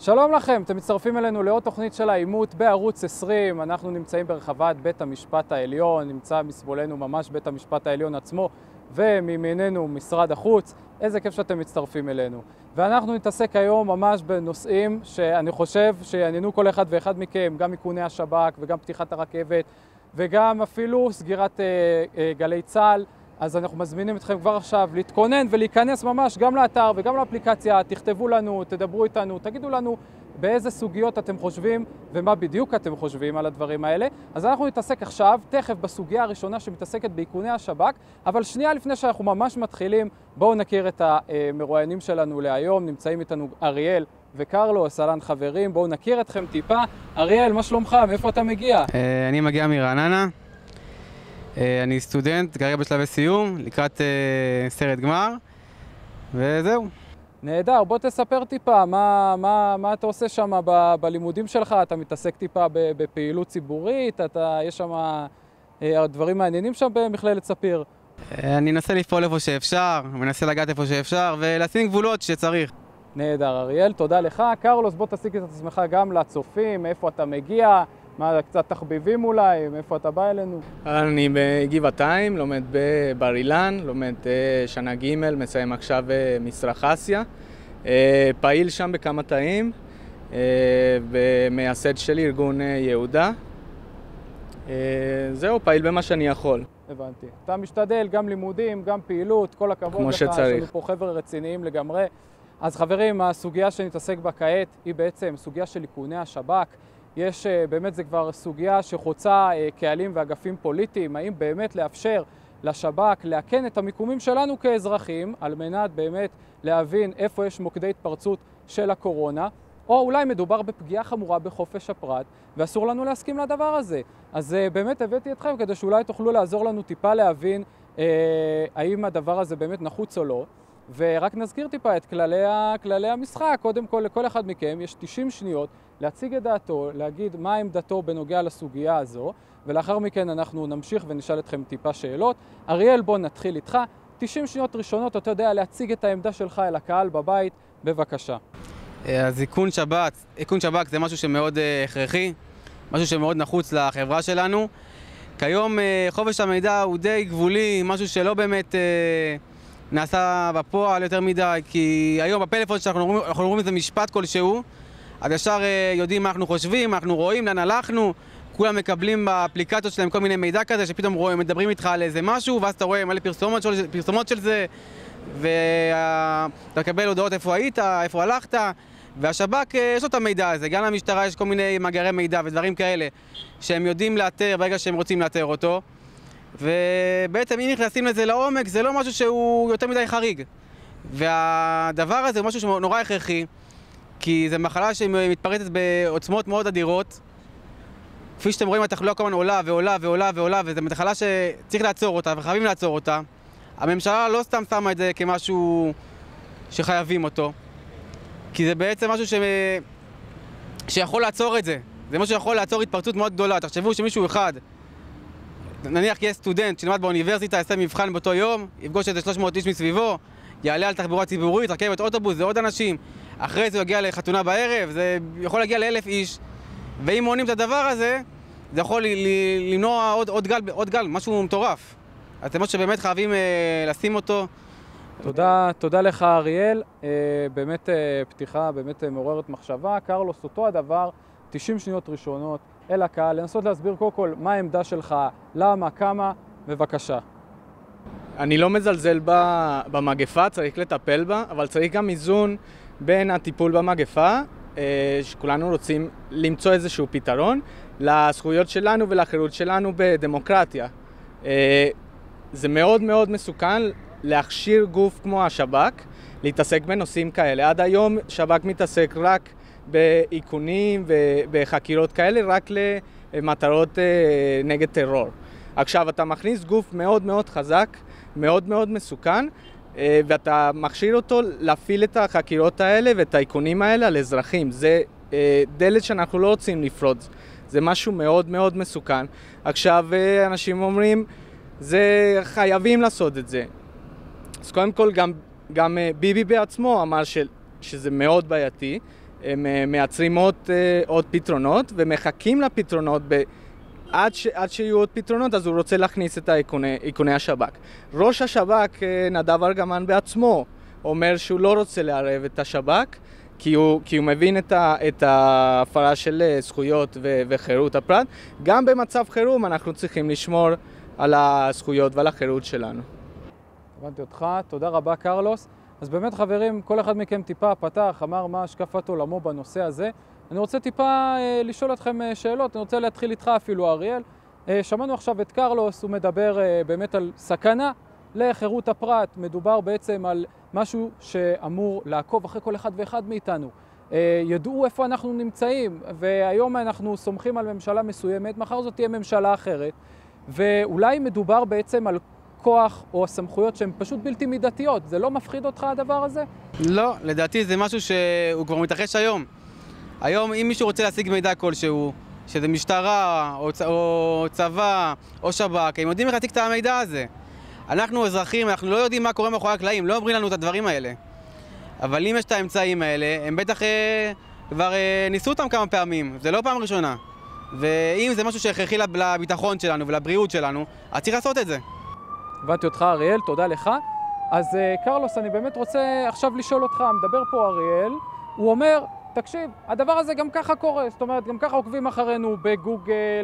שלום לכם, אתם מצטרפים אלינו לעוד תוכנית של העימות בערוץ 20. אנחנו נמצאים ברחבת בית המשפט העליון, נמצא מסבולנו ממש בית המשפט העליון עצמו, ומימיננו משרד החוץ. איזה כיף שאתם מצטרפים אלינו. ואנחנו נתעסק היום ממש בנושאים שאני חושב שיעניינו כל אחד ואחד מכם, גם איכוני השב"כ וגם פתיחת הרכבת, וגם אפילו סגירת גלי צה"ל. אז אנחנו מזמינים אתכם כבר עכשיו להתכונן ולהיכנס ממש גם לאתר וגם לאפליקציה. תכתבו לנו, תדברו איתנו, תגידו לנו באיזה סוגיות אתם חושבים ומה בדיוק אתם חושבים על הדברים האלה. אז אנחנו נתעסק עכשיו, תכף, בסוגיה הראשונה שמתעסקת באיכוני השב"כ, אבל שנייה לפני שאנחנו ממש מתחילים, בואו נכיר את המרואיינים שלנו להיום. נמצאים איתנו אריאל וקרלוס, אהלן חברים, בואו נכיר אתכם טיפה. אריאל, מה שלומך? מאיפה אתה מגיע? אני מגיע מרעננה. אני סטודנט, כרגע בשלבי סיום, לקראת סרט גמר, וזהו. נהדר, בוא תספר טיפה, מה אתה עושה שם בלימודים שלך? אתה מתעסק טיפה בפעילות ציבורית? יש שם דברים מעניינים שם במכללת ספיר? אני אנסה לפעול איפה שאפשר, מנסה לגעת איפה שאפשר, ולשים גבולות שצריך. נהדר, אריאל, תודה לך. קרלוס, בוא תסיק את עצמך גם לצופים, מאיפה אתה מגיע, מה, קצת תחביבים אולי, מאיפה אתה בא אלינו? אני בגבעתיים, לומד בבר אילן, לומד שנה ג', מסיים עכשיו מסרח אסיה. פעיל שם בכמה תאים, ומייסד של ארגון יהודה. זהו, פעיל במה שאני יכול. הבנתי. אתה משתדל, גם לימודים, גם פעילות, כל הכבוד לך. כמו שצריך. יש לנו פה חבר'ה רציניים לגמרי. אז חברים, הסוגיה שנתעסק בה כעת היא בעצם סוגיה של איכוני השב"כ. יש באמת, זה כבר סוגיה שחוצה קהלים ואגפים פוליטיים, האם באמת לאפשר לשב"כ לאכן את המיקומים שלנו כאזרחים, על מנת באמת להבין איפה יש מוקדי התפרצות של הקורונה, או אולי מדובר בפגיעה חמורה בחופש הפרט, ואסור לנו להסכים לדבר הזה. אז באמת הבאתי אתכם כדי שאולי תוכלו לעזור לנו טיפה להבין האם הדבר הזה באמת נחוץ או לא. ורק נזכיר טיפה את כללי המשחק. קודם כל, לכל אחד מכם יש 90 שניות להציג את דעתו, להגיד מה עמדתו בנוגע לסוגיה הזו, ולאחר מכן אנחנו נמשיך ונשאל אתכם טיפה שאלות. אריאל, בוא נתחיל איתך. 90 שניות ראשונות, אתה יודע להציג את העמדה שלך אל הקהל בבית, בבקשה. אז איכון שב"כ זה משהו שמאוד הכרחי, משהו שמאוד נחוץ לחברה שלנו. כיום חופש המידע הוא די גבולי, משהו שלא באמת נעשה בפועל יותר מדי, כי היום בפלאפון שאנחנו אומרים איזה משפט כלשהו, אז ישר יודעים מה אנחנו חושבים, מה אנחנו רואים, לאן הלכנו, כולם מקבלים באפליקציות שלהם כל מיני מידע כזה, שפתאום מדברים איתך על איזה משהו, ואז אתה רואה מלא פרסומות של זה, ואתה מקבל הודעות איפה היית, איפה הלכת, והשב"כ יש לו את המידע הזה, גם למשטרה יש כל מיני מאגרי מידע ודברים כאלה, שהם יודעים לאתר ברגע שהם רוצים לאתר אותו, ובעצם אם נכנסים לזה לעומק, זה לא משהו שהוא יותר מדי חריג. והדבר הזה הוא משהו שנורא הכרחי, כי זו מחלה שמתפרצת בעוצמות מאוד אדירות. כפי שאתם רואים, התחלואה כל הזמן עולה ועולה ועולה ועולה, וזו מחלה שצריך לעצור אותה וחייבים לעצור אותה. הממשלה לא סתם שמה את זה כמשהו שחייבים אותו, כי זה בעצם משהו שיכול לעצור את זה. זה משהו שיכול לעצור התפרצות מאוד גדולה. תחשבו שמישהו אחד, נניח יהיה סטודנט שלמד באוניברסיטה, יעשה מבחן באותו יום, יפגוש איזה 300 איש מסביבו, יעלה על תחבורה ציבורית, רכבת אוטובוס, זה עוד אנשים. אחרי זה הוא יגיע לחתונה בערב, זה יכול להגיע ל1,000 איש. ואם מונים את הדבר הזה, זה יכול למנוע עוד גל, משהו מטורף. אז זה משהו שבאמת חייבים לשים אותו. תודה לך אריאל, באמת פתיחה באמת מעוררת מחשבה. קרלוס, אותו הדבר, 90 שניות ראשונות אל הקהל, לנסות להסביר קודם כל מה העמדה שלך, למה, כמה, בבקשה. אני לא מזלזל במגפה, צריך לטפל בה, אבל צריך גם איזון בין הטיפול במגפה, שכולנו רוצים למצוא איזשהו פתרון, לזכויות שלנו ולחירות שלנו בדמוקרטיה. זה מאוד מאוד מסוכן להכשיר גוף כמו השב"כ, להתעסק בנושאים כאלה. עד היום שב"כ מתעסק רק באיכונים ובחקירות כאלה, רק למטרות נגד טרור. עכשיו אתה מכניס גוף מאוד מאוד חזק, מאוד מאוד מסוכן, ואתה מכשיר אותו להפעיל את החקירות האלה ואת האיכונים האלה על אזרחים. זה דלת שאנחנו לא רוצים לפרוץ. זה משהו מאוד מאוד מסוכן. עכשיו אנשים אומרים, זה חייבים לעשות את זה. אז קודם כל גם ביבי בעצמו אמר שזה מאוד בעייתי, הם מייצרים עוד פתרונות ומחכים לפתרונות עד שיהיו עוד פתרונות, אז הוא רוצה להכניס את איכוני השב"כ. ראש השב"כ, נדב ארגמן בעצמו, אומר שהוא לא רוצה לערב את השב"כ, כי הוא מבין את ההפרה של זכויות וחירות הפרט. גם במצב חירום אנחנו צריכים לשמור על הזכויות ועל החירות שלנו. הבנתי אותך, תודה רבה קרלוס. אז באמת חברים, כל אחד מכם טיפה פתח, אמר מה השקפת עולמו בנושא הזה. אני רוצה טיפה לשאול אתכם שאלות, אני רוצה להתחיל איתך אפילו אריאל. שמענו עכשיו את קרלוס, הוא מדבר באמת על סכנה לחירות הפרט, מדובר בעצם על משהו שאמור לעקוב אחרי כל אחד ואחד מאיתנו. ידעו איפה אנחנו נמצאים, והיום אנחנו סומכים על ממשלה מסוימת, מחר זאת תהיה ממשלה אחרת, ואולי מדובר בעצם על כוח או סמכויות שהן פשוט בלתי מידתיות. זה לא מפחיד אותך הדבר הזה? לא, לדעתי זה משהו שהוא כבר מתרחש היום. היום אם מישהו רוצה להשיג מידע כלשהו, שזה משטרה או צבא או שב"כ, הם יודעים איך להשיג את המידע הזה. אנחנו אזרחים, אנחנו לא יודעים מה קורה מאחורי הקלעים, לא אומרים לנו את הדברים האלה. אבל אם יש את האמצעים האלה, הם בטח כבר ניסו אותם כמה פעמים, זה לא פעם ראשונה. ואם זה משהו שהכרחי לביטחון שלנו ולבריאות שלנו, אז צריך לעשות את זה. הבנתי אותך אריאל, תודה לך. אז קרלוס, אני באמת רוצה עכשיו לשאול אותך, מדבר פה אריאל, הוא אומר, תקשיב, הדבר הזה גם ככה קורה, זאת אומרת, גם ככה עוקבים אחרינו בגוגל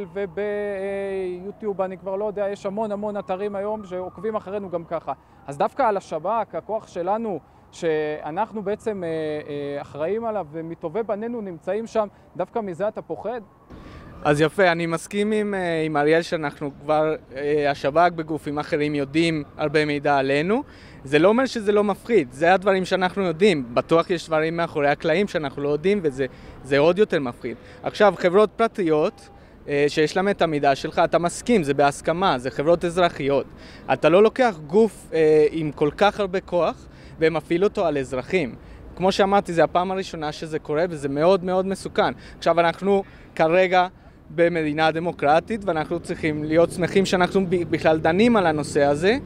וביוטיוב, אני כבר לא יודע, יש המון אתרים היום שעוקבים אחרינו גם ככה. אז דווקא על השב"כ, הכוח שלנו, שאנחנו בעצם אחראים עליו ומטובי בנינו נמצאים שם, דווקא מזה אתה פוחד? אז יפה, אני מסכים עם אריאל שאנחנו כבר, השב"כ בגופים אחרים יודעים הרבה מידע עלינו. זה לא אומר שזה לא מפחיד, זה הדברים שאנחנו יודעים. בטוח יש דברים מאחורי הקלעים שאנחנו לא יודעים וזה עוד יותר מפחיד. עכשיו, חברות פרטיות שיש להם את המידע שלך, אתה מסכים, זה בהסכמה, זה חברות אזרחיות. אתה לא לוקח גוף עם כל כך הרבה כוח ומפעיל אותו על אזרחים. כמו שאמרתי, זה הפעם הראשונה שזה קורה וזה מאוד מסוכן. עכשיו אנחנו כרגע במדינה דמוקרטית ואנחנו צריכים להיות שמחים שאנחנו בכלל דנים על הנושא הזה,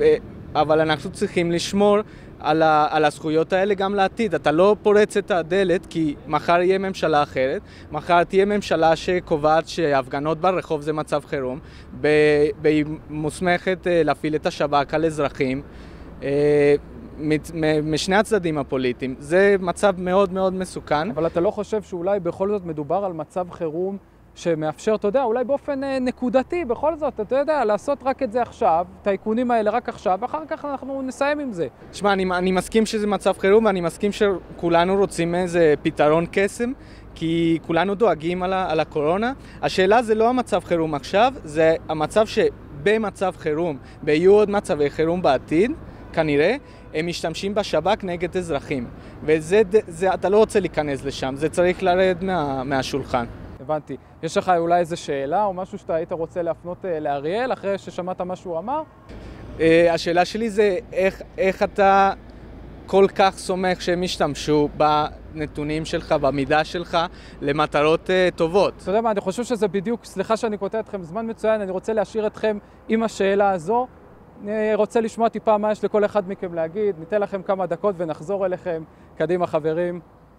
אבל אנחנו צריכים לשמור על הזכויות האלה גם לעתיד. אתה לא פורץ את הדלת כי מחר יהיה ממשלה אחרת, מחר תהיה ממשלה שקובעת שהפגנות ברחוב זה מצב חירום, והיא מוסמכת להפעיל את השב"כ על אזרחים משני הצדדים הפוליטיים. זה מצב מאוד מסוכן. אבל אתה לא חושב שאולי בכל זאת מדובר על מצב חירום שמאפשר, אתה יודע, אולי באופן נקודתי, בכל זאת, אתה יודע, לעשות רק את זה עכשיו, את האיכונים האלה רק עכשיו, ואחר כך אנחנו נסיים עם זה. תשמע, אני מסכים שזה מצב חירום, ואני מסכים שכולנו רוצים איזה פתרון קסם, כי כולנו דואגים על הקורונה. השאלה זה לא המצב חירום עכשיו, זה המצב שבמצב חירום, ויהיו עוד מצבי חירום בעתיד, כנראה, הם משתמשים בשב"כ נגד אזרחים. וזה, אתה לא רוצה להיכנס לשם, זה צריך לרדת מהשולחן. הבנתי. יש לך אולי איזו שאלה או משהו שאתה היית רוצה להפנות לאריאל אחרי ששמעת מה שהוא אמר? השאלה שלי זה איך אתה כל כך סומך שהם ישתמשו בנתונים שלך, במידע שלך, למטרות טובות. אתה יודע מה, אני חושב שזה בדיוק, סליחה שאני קוטע אתכם, זמן מצוין, אני רוצה להשאיר אתכם עם השאלה הזו. אני רוצה לשמוע טיפה מה יש לכל אחד מכם להגיד, ניתן לכם כמה דקות ונחזור אליכם. קדימה חברים.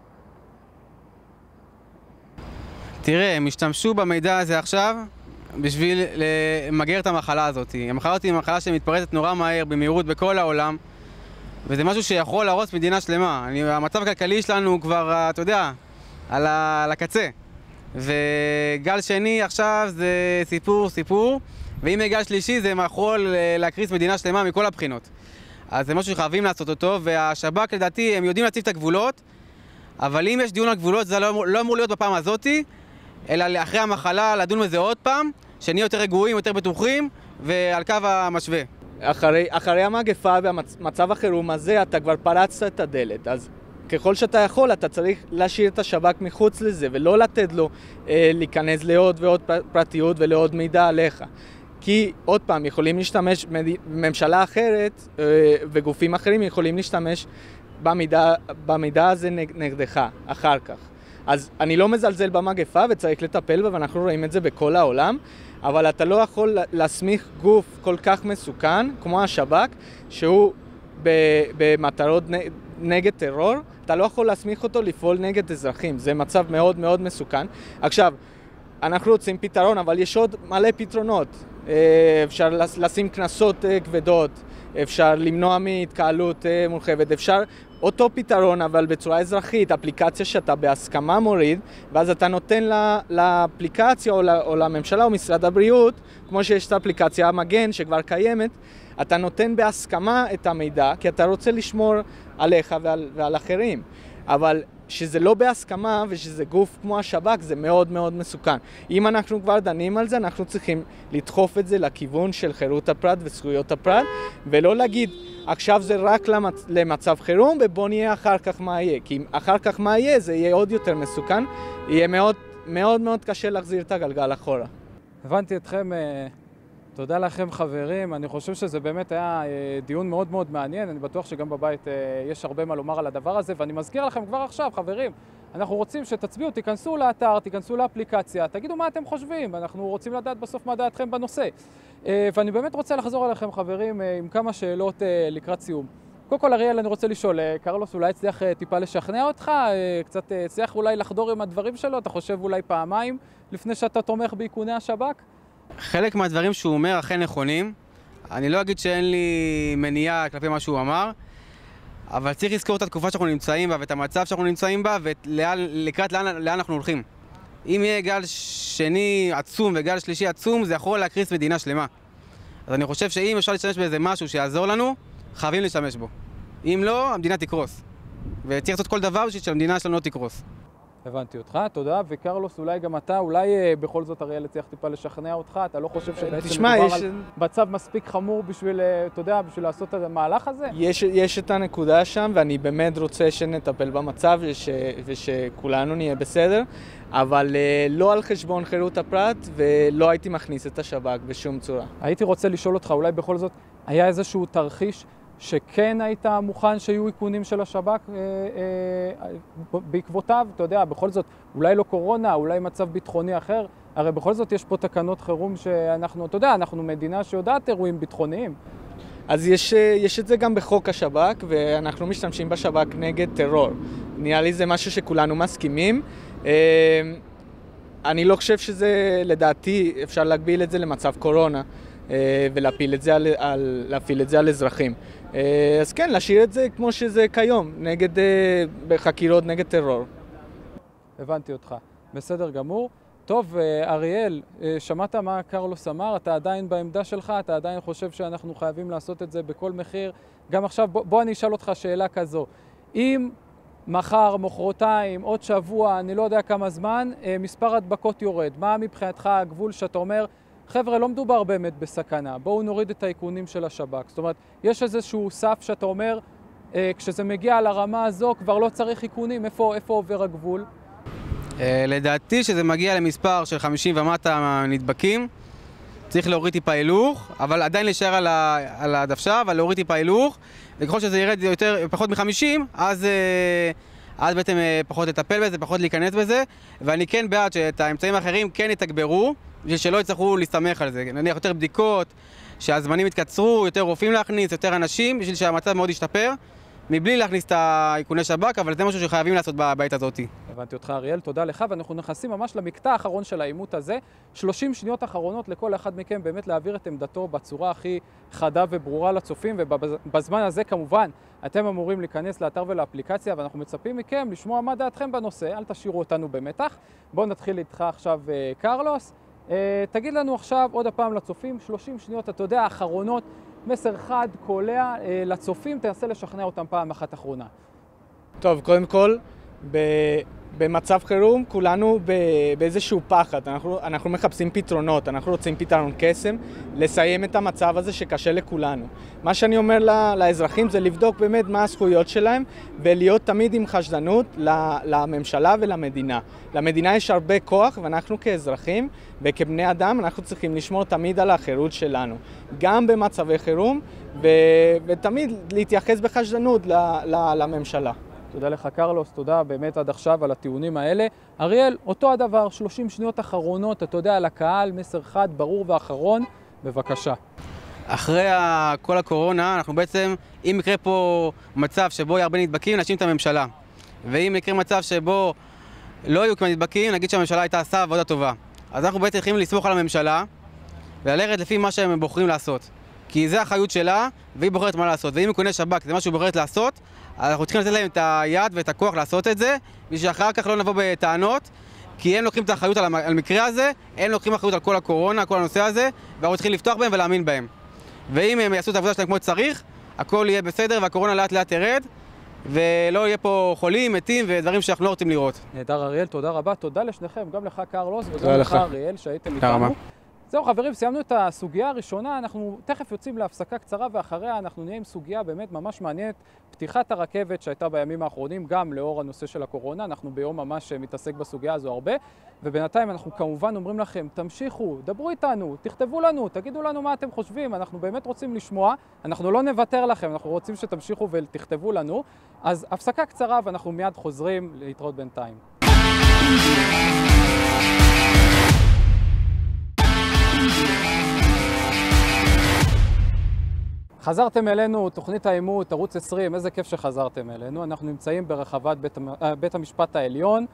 תראה, הם השתמשו במידע הזה עכשיו בשביל למגר את המחלה הזאת. המחלה הזאת היא מחלה שמתפרצת נורא מהר, במהירות בכל העולם, וזה משהו שיכול להרוס מדינה שלמה. המצב הכלכלי שלנו כבר, אתה יודע, על הקצה. וגל שני עכשיו זה סיפור, ואם גל שלישי זה יכול להקריס מדינה שלמה מכל הבחינות. אז זה משהו שחייבים לעשות אותו, והשב"כ לדעתי הם יודעים להציב את הגבולות, אבל אם יש דיון על גבולות זה לא אמור להיות בפעם הזאת, אלא אחרי המחלה לדון בזה עוד פעם, שנהיה יותר רגועים, יותר בטוחים, ועל קו המשווה. אחרי המגפה והמצב החירום הזה, אתה כבר פרצת את הדלת, אז ככל שאתה יכול, אתה צריך להשאיר את השב"כ מחוץ לזה, ולא לתת לו להיכנס לעוד ועוד פרטיות ולעוד מידע עליך. כי עוד פעם, יכולים להשתמש, ממשלה אחרת וגופים אחרים יכולים להשתמש במידע הזה נגדך, אחר כך. אז אני לא מזלזל במגפה וצריך לטפל בה, ואנחנו רואים את זה בכל העולם, אבל אתה לא יכול להסמיך גוף כל כך מסוכן, כמו השב"כ, שהוא במטרות נגד טרור, אתה לא יכול להסמיך אותו לפעול נגד אזרחים. זה מצב מאוד מאוד מסוכן. עכשיו, אנחנו רוצים פתרון, אבל יש עוד מלא פתרונות. אפשר לשים קנסות כבדות, אפשר למנוע מהתקהלות מורחבת, אפשר אותו פתרון, אבל בצורה אזרחית, אפליקציה שאתה בהסכמה מוריד, ואז אתה נותן לאפליקציה או לממשלה או משרד הבריאות, כמו שיש את האפליקציה המגן שכבר קיימת, אתה נותן בהסכמה את המידע, כי אתה רוצה לשמור עליך ועל אחרים. אבל שזה לא בהסכמה ושזה גוף כמו השב"כ, זה מאוד מאוד מסוכן. אם אנחנו כבר דנים על זה, אנחנו צריכים לדחוף את זה לכיוון של חירות הפרט וזכויות הפרט, ולא להגיד, עכשיו זה רק למצב חירום, ובוא נהיה אחר כך מה יהיה. כי אם אחר כך מה יהיה, זה יהיה עוד יותר מסוכן, יהיה מאוד מאוד מאוד קשה להחזיר את הגלגל אחורה. הבנתי אתכם, תודה לכם חברים, אני חושב שזה באמת היה דיון מאוד מאוד מעניין, אני בטוח שגם בבית יש הרבה מה לומר על הדבר הזה, ואני מזכיר לכם כבר עכשיו חברים, אנחנו רוצים שתצביעו, תיכנסו לאתר, תיכנסו לאפליקציה, תגידו מה אתם חושבים, אנחנו רוצים לדעת בסוף מה דעתכם בנושא. ואני באמת רוצה לחזור אליכם חברים עם כמה שאלות לקראת סיום. קודם כל אריאל, אני רוצה לשאול, קרלוס אולי הצליח טיפה לשכנע אותך, קצת הצליח אולי לחדור עם הדברים שלו, אתה חושב אולי פעמיים לפני שאתה תומך באיכוני השב"כ? חלק מהדברים שהוא אומר אכן נכונים. אני לא אגיד שאין לי מניעה כלפי מה שהוא אמר, אבל צריך לזכור את התקופה שאנחנו נמצאים בה ואת המצב שאנחנו נמצאים בה ולקראת לאן אנחנו הולכים. אם יהיה גל שני עצום וגל שלישי עצום, זה יכול להקריס מדינה שלמה. אז אני חושב שאם אפשר להשתמש באיזה משהו שיעזור לנו, חייבים להשתמש בו. אם לא, המדינה תקרוס. וצריך לעשות כל דבר בשביל שהמדינה שלנו לא תקרוס. הבנתי אותך, תודה. וקרלוס, אולי גם אתה, אולי בכל זאת אריאל הצליח טיפה לשכנע אותך, אתה לא חושב שבעצם מדובר על מצב מספיק חמור בשביל, אתה יודע, בשביל לעשות את המהלך הזה? יש את הנקודה שם, ואני באמת רוצה שנטפל במצב ושכולנו נהיה בסדר, אבל לא על חשבון חירות הפרט, ולא הייתי מכניס את השב"כ בשום צורה. הייתי רוצה לשאול אותך, אולי בכל זאת היה איזשהו תרחיש שכן היית מוכן שיהיו איכונים של השב"כ בעקבותיו, אתה יודע, בכל זאת, אולי לא קורונה, אולי מצב ביטחוני אחר, הרי בכל זאת יש פה תקנות חירום שאנחנו, אתה יודע, אנחנו מדינה שיודעת אירועים ביטחוניים. אז יש את זה גם בחוק השב"כ, ואנחנו משתמשים בשב"כ נגד טרור. נראה לי זה משהו שכולנו מסכימים. אני לא חושב שזה, לדעתי, אפשר להגביל את זה למצב קורונה. ולהפעיל את זה על אזרחים. אז כן, להשאיר את זה כמו שזה כיום, בחקירות נגד טרור. הבנתי אותך. בסדר גמור. טוב, אריאל, שמעת מה קרלוס אמר? אתה עדיין בעמדה שלך? אתה עדיין חושב שאנחנו חייבים לעשות את זה בכל מחיר? גם עכשיו, בוא אני אשאל אותך שאלה כזו. אם מחר, מחרתיים, עוד שבוע, אני לא יודע כמה זמן, מספר הדבקות יורד. מה מבחינתך הגבול שאתה אומר, חבר'ה, לא מדובר באמת בסכנה, בואו נוריד את האיכונים של השב"כ. זאת אומרת, יש איזשהו סף שאתה אומר, כשזה מגיע לרמה הזו, כבר לא צריך איכונים, איפה עובר הגבול? לדעתי שזה מגיע למספר של 50 ומטה נדבקים, צריך להוריד טיפה הילוך, אבל עדיין להישאר על הדוושה, אבל להוריד טיפה הילוך, וככל שזה ירד פחות מ-50, אז בעצם פחות לטפל בזה, פחות להיכנס בזה, ואני כן בעד שאת האמצעים האחרים כן יתגברו, בשביל שלא יצטרכו להסתמך על זה. נניח יותר בדיקות, שהזמנים יתקצרו, יותר רופאים להכניס, יותר אנשים, בשביל שהמצב מאוד ישתפר, מבלי להכניס את האיכוני שב"כ, אבל זה משהו שחייבים לעשות בעת הזאת. הבנתי אותך אריאל, תודה לך, ואנחנו נכנסים ממש למקטע האחרון של העימות הזה. 30 שניות אחרונות לכל אחד מכם באמת להעביר את עמדתו בצורה הכי חדה וברורה לצופים, ובזמן הזה כמובן אתם אמורים להיכנס לאתר ולאפליקציה, ואנחנו מצפים מכם לשמוע מה דעתכם בנושא, אל תשאירו אותנו במתח. בואו נתחיל איתך עכשיו קרלוס. תגיד לנו עכשיו עוד הפעם לצופים, 30 שניות, אתה יודע, האחרונות, מסר חד, קולע לצופים, תנסה לשכנע אותם פעם אחת אחרונה. טוב, קודם כל, במצב חירום כולנו באיזשהו פחד, אנחנו מחפשים פתרונות, אנחנו רוצים פתרון קסם, לסיים את המצב הזה שקשה לכולנו. מה שאני אומר לאזרחים זה לבדוק באמת מה הזכויות שלהם ולהיות תמיד עם חשדנות לממשלה ולמדינה. למדינה יש הרבה כוח ואנחנו כאזרחים וכבני אדם אנחנו צריכים לשמור תמיד על החירות שלנו, גם במצבי חירום ותמיד להתייחס בחשדנות לממשלה. תודה לך קרלוס, תודה באמת עד עכשיו על הטיעונים האלה. אריאל, אותו הדבר, 30 שניות אחרונות, אתה יודע, לקהל, מסר חד, ברור ואחרון, בבקשה. אחרי כל הקורונה אנחנו בעצם אם יקרה פה מצב שבו יהיה הרבה נדבקים, נאשים את הממשלה. ואם יקרה מצב שבו לא יהיו כמה נדבקים, נגיד שהממשלה הייתה עושה עבודה טובה. אז אנחנו בעצם צריכים לסמוך על הממשלה וללכת לפי מה שהם בוחרים לעשות. כי זה האחריות שלה, והיא בוחרת מה לעשות. ואם איכוני שב"כ זה מה שהיא בוחרת לעשות, אז אנחנו צריכים לתת להם את היד ואת הכוח לעשות את זה, בשביל שאחר כך לא נבוא בטענות, כי הם לוקחים את האחריות על המקרה הזה, הם לוקחים אחריות על כל הקורונה, כל הנושא הזה, ואנחנו צריכים לפתוח בהם ולהאמין בהם. ואם הם יעשו את העבודה שלהם כמו שצריך, הכל יהיה בסדר והקורונה לאט לאט תרד, ולא יהיה פה חולים, מתים ודברים שאנחנו לא רוצים לראות. נהדר אריאל, תודה רבה. תודה לשניכם, גם לך קרלוס וגם לך אריאל שהייתם איתנו. זהו חברים, סיימנו את הסוגיה הראשונה, אנחנו תכף יוצאים להפסקה קצרה ואחריה אנחנו נהיה עם סוגיה באמת ממש מעניינת, פתיחת הרכבת שהייתה בימים האחרונים, גם לאור הנושא של הקורונה, אנחנו ביום ממש מתעסק בסוגיה הזו הרבה, ובינתיים אנחנו כמובן אומרים לכם, תמשיכו, דברו איתנו, תכתבו לנו, תגידו לנו מה אתם חושבים, אנחנו באמת רוצים לשמוע, אנחנו לא נוותר לכם, אנחנו רוצים שתמשיכו ותכתבו לנו, אז הפסקה קצרה ואנחנו מיד חוזרים להתראות בינתיים. חזרתם אלינו, תוכנית העימות, ערוץ 20, איזה כיף שחזרתם אלינו. אנחנו נמצאים ברחבת בית המשפט העליון,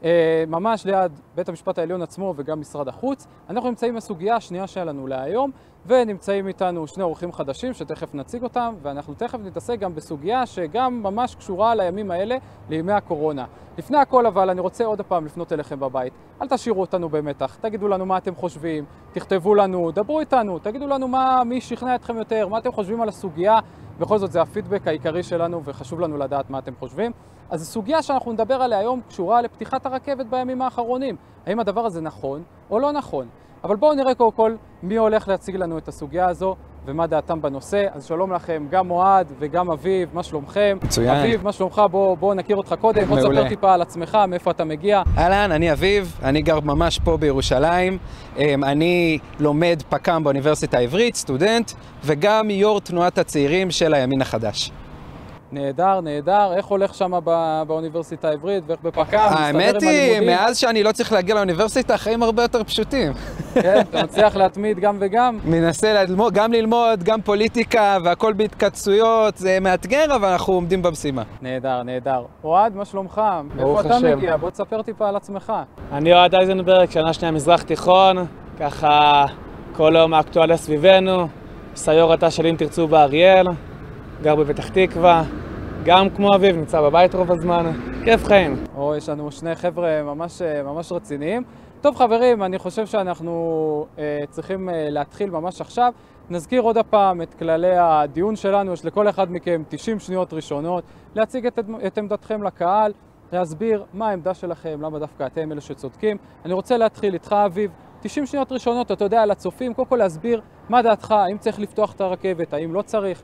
ממש ליד בית המשפט העליון עצמו וגם משרד החוץ. אנחנו נמצאים בסוגיה השנייה שלנו להיום, ונמצאים איתנו שני אורחים חדשים שתכף נציג אותם, ואנחנו תכף נתעסק גם בסוגיה שגם ממש קשורה לימים האלה, לימי הקורונה. לפני הכל אבל אני רוצה עוד פעם לפנות אליכם בבית. אל תשאירו אותנו במתח, תגידו לנו מה אתם חושבים, תכתבו לנו, דברו איתנו, תגידו לנו מי שכנע אתכם יותר, מה אתם חושבים על הסוגיה. בכל זאת זה הפידבק העיקרי שלנו וחשוב לנו לדעת מה אתם חושבים. אז הסוגיה שאנחנו נדבר עליה היום קשורה לפתיחת הרכבת בימים האחרונים. האם הדבר הזה נכון או לא נכון? אבל בואו נראה קודם כל מי הולך להציג לנו את הסוגיה הזו ומה דעתם בנושא. אז שלום לכם, גם אוהד וגם אביב, מה שלומכם? מצוין. אביב, מה שלומך? בוא נכיר אותך קודם, בוא תספר טיפה על עצמך, מאיפה אתה מגיע. אהלן, אני אביב, אני גר ממש פה בירושלים, אני לומד פק"ם באוניברסיטה העברית, סטודנט, וגם יו"ר תנועת הצעירים של הימין החדש. נהדר, נהדר. איך הולך שם באוניברסיטה העברית ואיך בפק"ם? האמת היא, מאז שאני לא צריך להגיע לאוניברסיטה, החיים הרבה יותר פשוטים. כן, אתה מצליח להתמיד גם וגם? מנסה גם ללמוד, גם פוליטיקה, והכל בהתקצויות, זה מאתגר, אבל אנחנו עומדים במשימה. נהדר, נהדר. אוהד, מה שלומך? מאיפה אתה מגיע? בוא תספר טיפה על עצמך. אני אוהד אייזנברג, שנה שנייה מזרח תיכון, ככה כל יום האקטואליה סביבנו, סיור התא של אם תרצו באריאל, גר בפתח תקווה, גם כמו אביב, נמצא בבית רוב הזמן, כיף חיים. יש לנו שני חבר'ה ממש רציניים. טוב חברים, אני חושב שאנחנו צריכים להתחיל ממש עכשיו. נזכיר עוד הפעם את כללי הדיון שלנו, יש לכל אחד מכם 90 שניות ראשונות, להציג את עמדתכם לקהל, להסביר מה העמדה שלכם, למה דווקא אתם אלה שצודקים. אני רוצה להתחיל איתך אביב, 90 שניות ראשונות, אתה יודע, על הצופים, קודם כל להסביר מה דעתך, האם צריך לפתוח את הרכבת, האם לא צריך.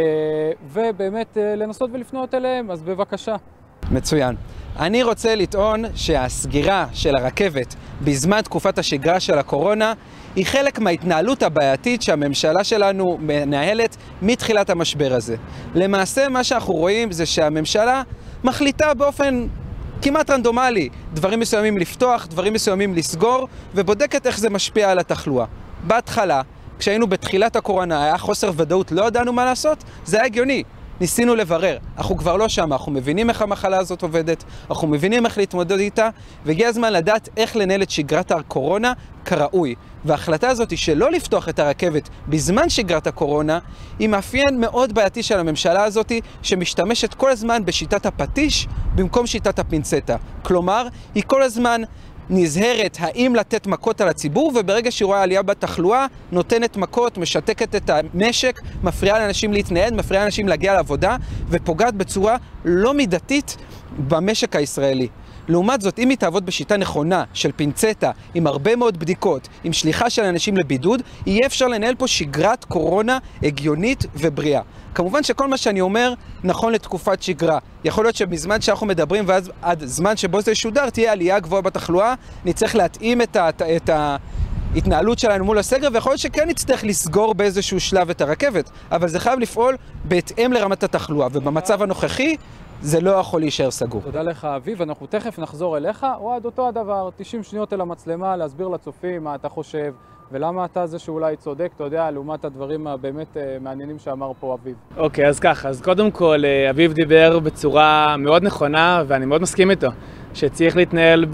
ובאמת לנסות ולפנות אליהם, אז בבקשה. מצוין. אני רוצה לטעון שהסגירה של הרכבת בזמן תקופת השגרה של הקורונה היא חלק מההתנהלות הבעייתית שהממשלה שלנו מנהלת מתחילת המשבר הזה. למעשה מה שאנחנו רואים זה שהממשלה מחליטה באופן כמעט רנדומלי דברים מסוימים לפתוח, דברים מסוימים לסגור, ובודקת איך זה משפיע על התחלואה. בהתחלה, כשהיינו בתחילת הקורונה, היה חוסר ודאות, לא ידענו מה לעשות, זה היה הגיוני. ניסינו לברר, אנחנו כבר לא שם, אנחנו מבינים איך המחלה הזאת עובדת, אנחנו מבינים איך להתמודד איתה, והגיע הזמן לדעת איך לנהל את שגרת הקורונה כראוי. וההחלטה הזאת היא שלא לפתוח את הרכבת בזמן שגרת הקורונה, היא מאפיין מאוד בעייתי של הממשלה הזאת, שמשתמשת כל הזמן בשיטת הפטיש במקום שיטת הפינצטה. כלומר, היא כל הזמן נזהרת האם לתת מכות על הציבור, וברגע שהיא רואה עלייה בתחלואה, נותנת מכות, משתקת את המשק, מפריעה לאנשים להתנהל, מפריעה לאנשים להגיע לעבודה, ופוגעת בצורה לא מידתית במשק הישראלי. לעומת זאת, אם היא תעבוד בשיטה נכונה של פינצטה, עם הרבה מאוד בדיקות, עם שליחה של אנשים לבידוד, יהיה אפשר לנהל פה שגרת קורונה הגיונית ובריאה. כמובן שכל מה שאני אומר נכון לתקופת שגרה. יכול להיות שבזמן שאנחנו מדברים ועד זמן שבו זה ישודר תהיה עלייה גבוהה בתחלואה, נצטרך להתאים את ההתנהלות שלנו מול הסגר, ויכול להיות שכן נצטרך לסגור באיזשהו שלב את הרכבת, אבל זה חייב לפעול בהתאם לרמת התחלואה, ובמצב הנוכחי זה לא יכול להישאר סגור. תודה לך אביב, אנחנו תכף נחזור אליך, או עד אותו הדבר, 90 שניות אל המצלמה, להסביר לצופים מה אתה חושב ולמה אתה זה שאולי צודק, אתה יודע, לעומת הדברים הבאמת מעניינים שאמר פה אביב. אוקיי, אז ככה, אז קודם כל, אביב דיבר בצורה מאוד נכונה, ואני מאוד מסכים איתו, שצריך להתנהל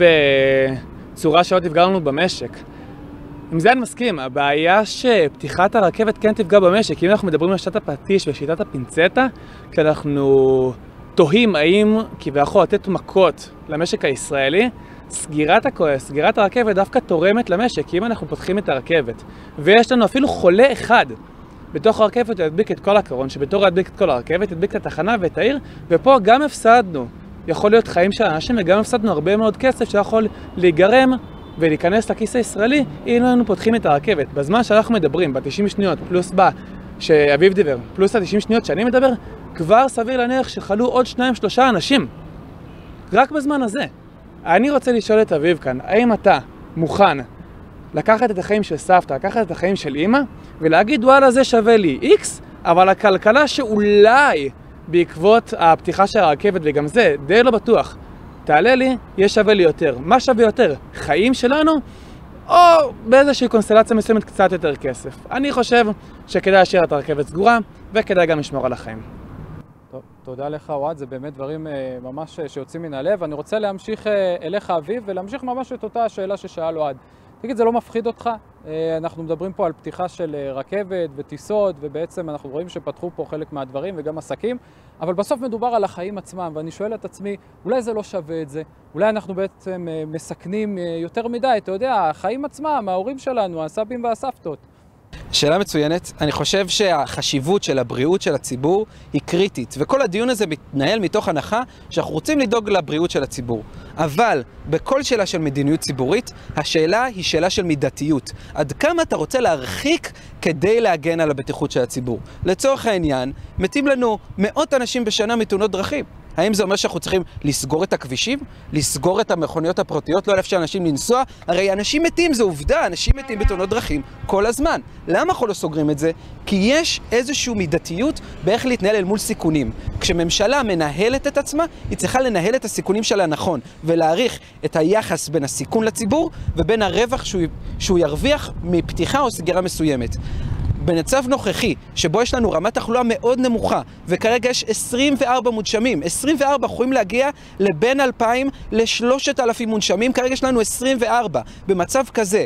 בצורה שלא תפגע לנו במשק. עם זה אני מסכים, הבעיה שפתיחת הרכבת כן תפגע במשק. אם אנחנו מדברים על שיטת הפטיש ושיטת הפינצטה, כי אנחנו תוהים האם כביכול לתת מכות למשק הישראלי, סגירת הרכבת דווקא תורמת למשק, כי אם אנחנו פותחים את הרכבת, ויש לנו אפילו חולה אחד בתוך הרכבת, ידביק את כל הקרון, שבתור ידביק את כל הרכבת, ידביק את התחנה ואת העיר, ופה גם הפסדנו. יכול להיות חיים של אנשים, וגם הפסדנו הרבה מאוד כסף שיכול להיגרם ולהיכנס לכיס הישראלי, אם אנחנו פותחים את הרכבת. בזמן שאנחנו מדברים, ב-90 שניות, פלוס שאביב דיבר, פלוס ה-90 שניות שאני מדבר, כבר סביר להניח שחלו עוד 2-3 אנשים. רק בזמן הזה. אני רוצה לשאול את אביב כאן, האם אתה מוכן לקחת את החיים של סבתא, לקחת את החיים של אמא, ולהגיד וואלה זה שווה לי X, אבל הכלכלה שאולי בעקבות הפתיחה של הרכבת, וגם זה די לא בטוח, תעלה לי, יש שווה לי יותר. מה שווה יותר? חיים שלנו? או באיזושהי קונסטלציה מסוימת קצת יותר כסף. אני חושב שכדאי להשאיר את הרכבת סגורה, וכדאי גם לשמור על החיים. טוב, תודה לך אוהד, זה באמת דברים ממש שיוצאים מן הלב. אני רוצה להמשיך אליך אביב, ולהמשיך ממש את אותה השאלה ששאל אוהד. תגיד, זה לא מפחיד אותך? אנחנו מדברים פה על פתיחה של רכבת וטיסות, ובעצם אנחנו רואים שפתחו פה חלק מהדברים וגם עסקים, אבל בסוף מדובר על החיים עצמם, ואני שואל את עצמי, אולי זה לא שווה את זה? אולי אנחנו בעצם מסכנים יותר מדי, אתה יודע, החיים עצמם, ההורים שלנו, הסבים והסבתות. שאלה מצוינת. אני חושב שהחשיבות של הבריאות של הציבור היא קריטית, וכל הדיון הזה מתנהל מתוך הנחה שאנחנו רוצים לדאוג לבריאות של הציבור. אבל בכל שאלה של מדיניות ציבורית, השאלה היא שאלה של מידתיות. עד כמה אתה רוצה להרחיק כדי להגן על הבטיחות של הציבור? לצורך העניין, מתים לנו מאות אנשים בשנה מתאונות דרכים. האם זה אומר שאנחנו צריכים לסגור את הכבישים? לסגור את המכוניות הפרטיות? לא לאפשר אנשים לנסוע? הרי אנשים מתים, זה עובדה, אנשים מתים בתאונות דרכים כל הזמן. למה אנחנו לא סוגרים את זה? כי יש איזושהי מידתיות באיך להתנהל אל מול סיכונים. כשממשלה מנהלת את עצמה, היא צריכה לנהל את הסיכונים שלה נכון, ולהעריך את היחס בין הסיכון לציבור ובין הרווח שהוא ירוויח מפתיחה או סגירה מסוימת. במצב נוכחי, שבו יש לנו רמת תחלואה מאוד נמוכה, וכרגע יש 24 מונשמים, 24 יכולים להגיע לבין 2,000 ל-3,000 מונשמים, כרגע יש לנו 24. במצב כזה,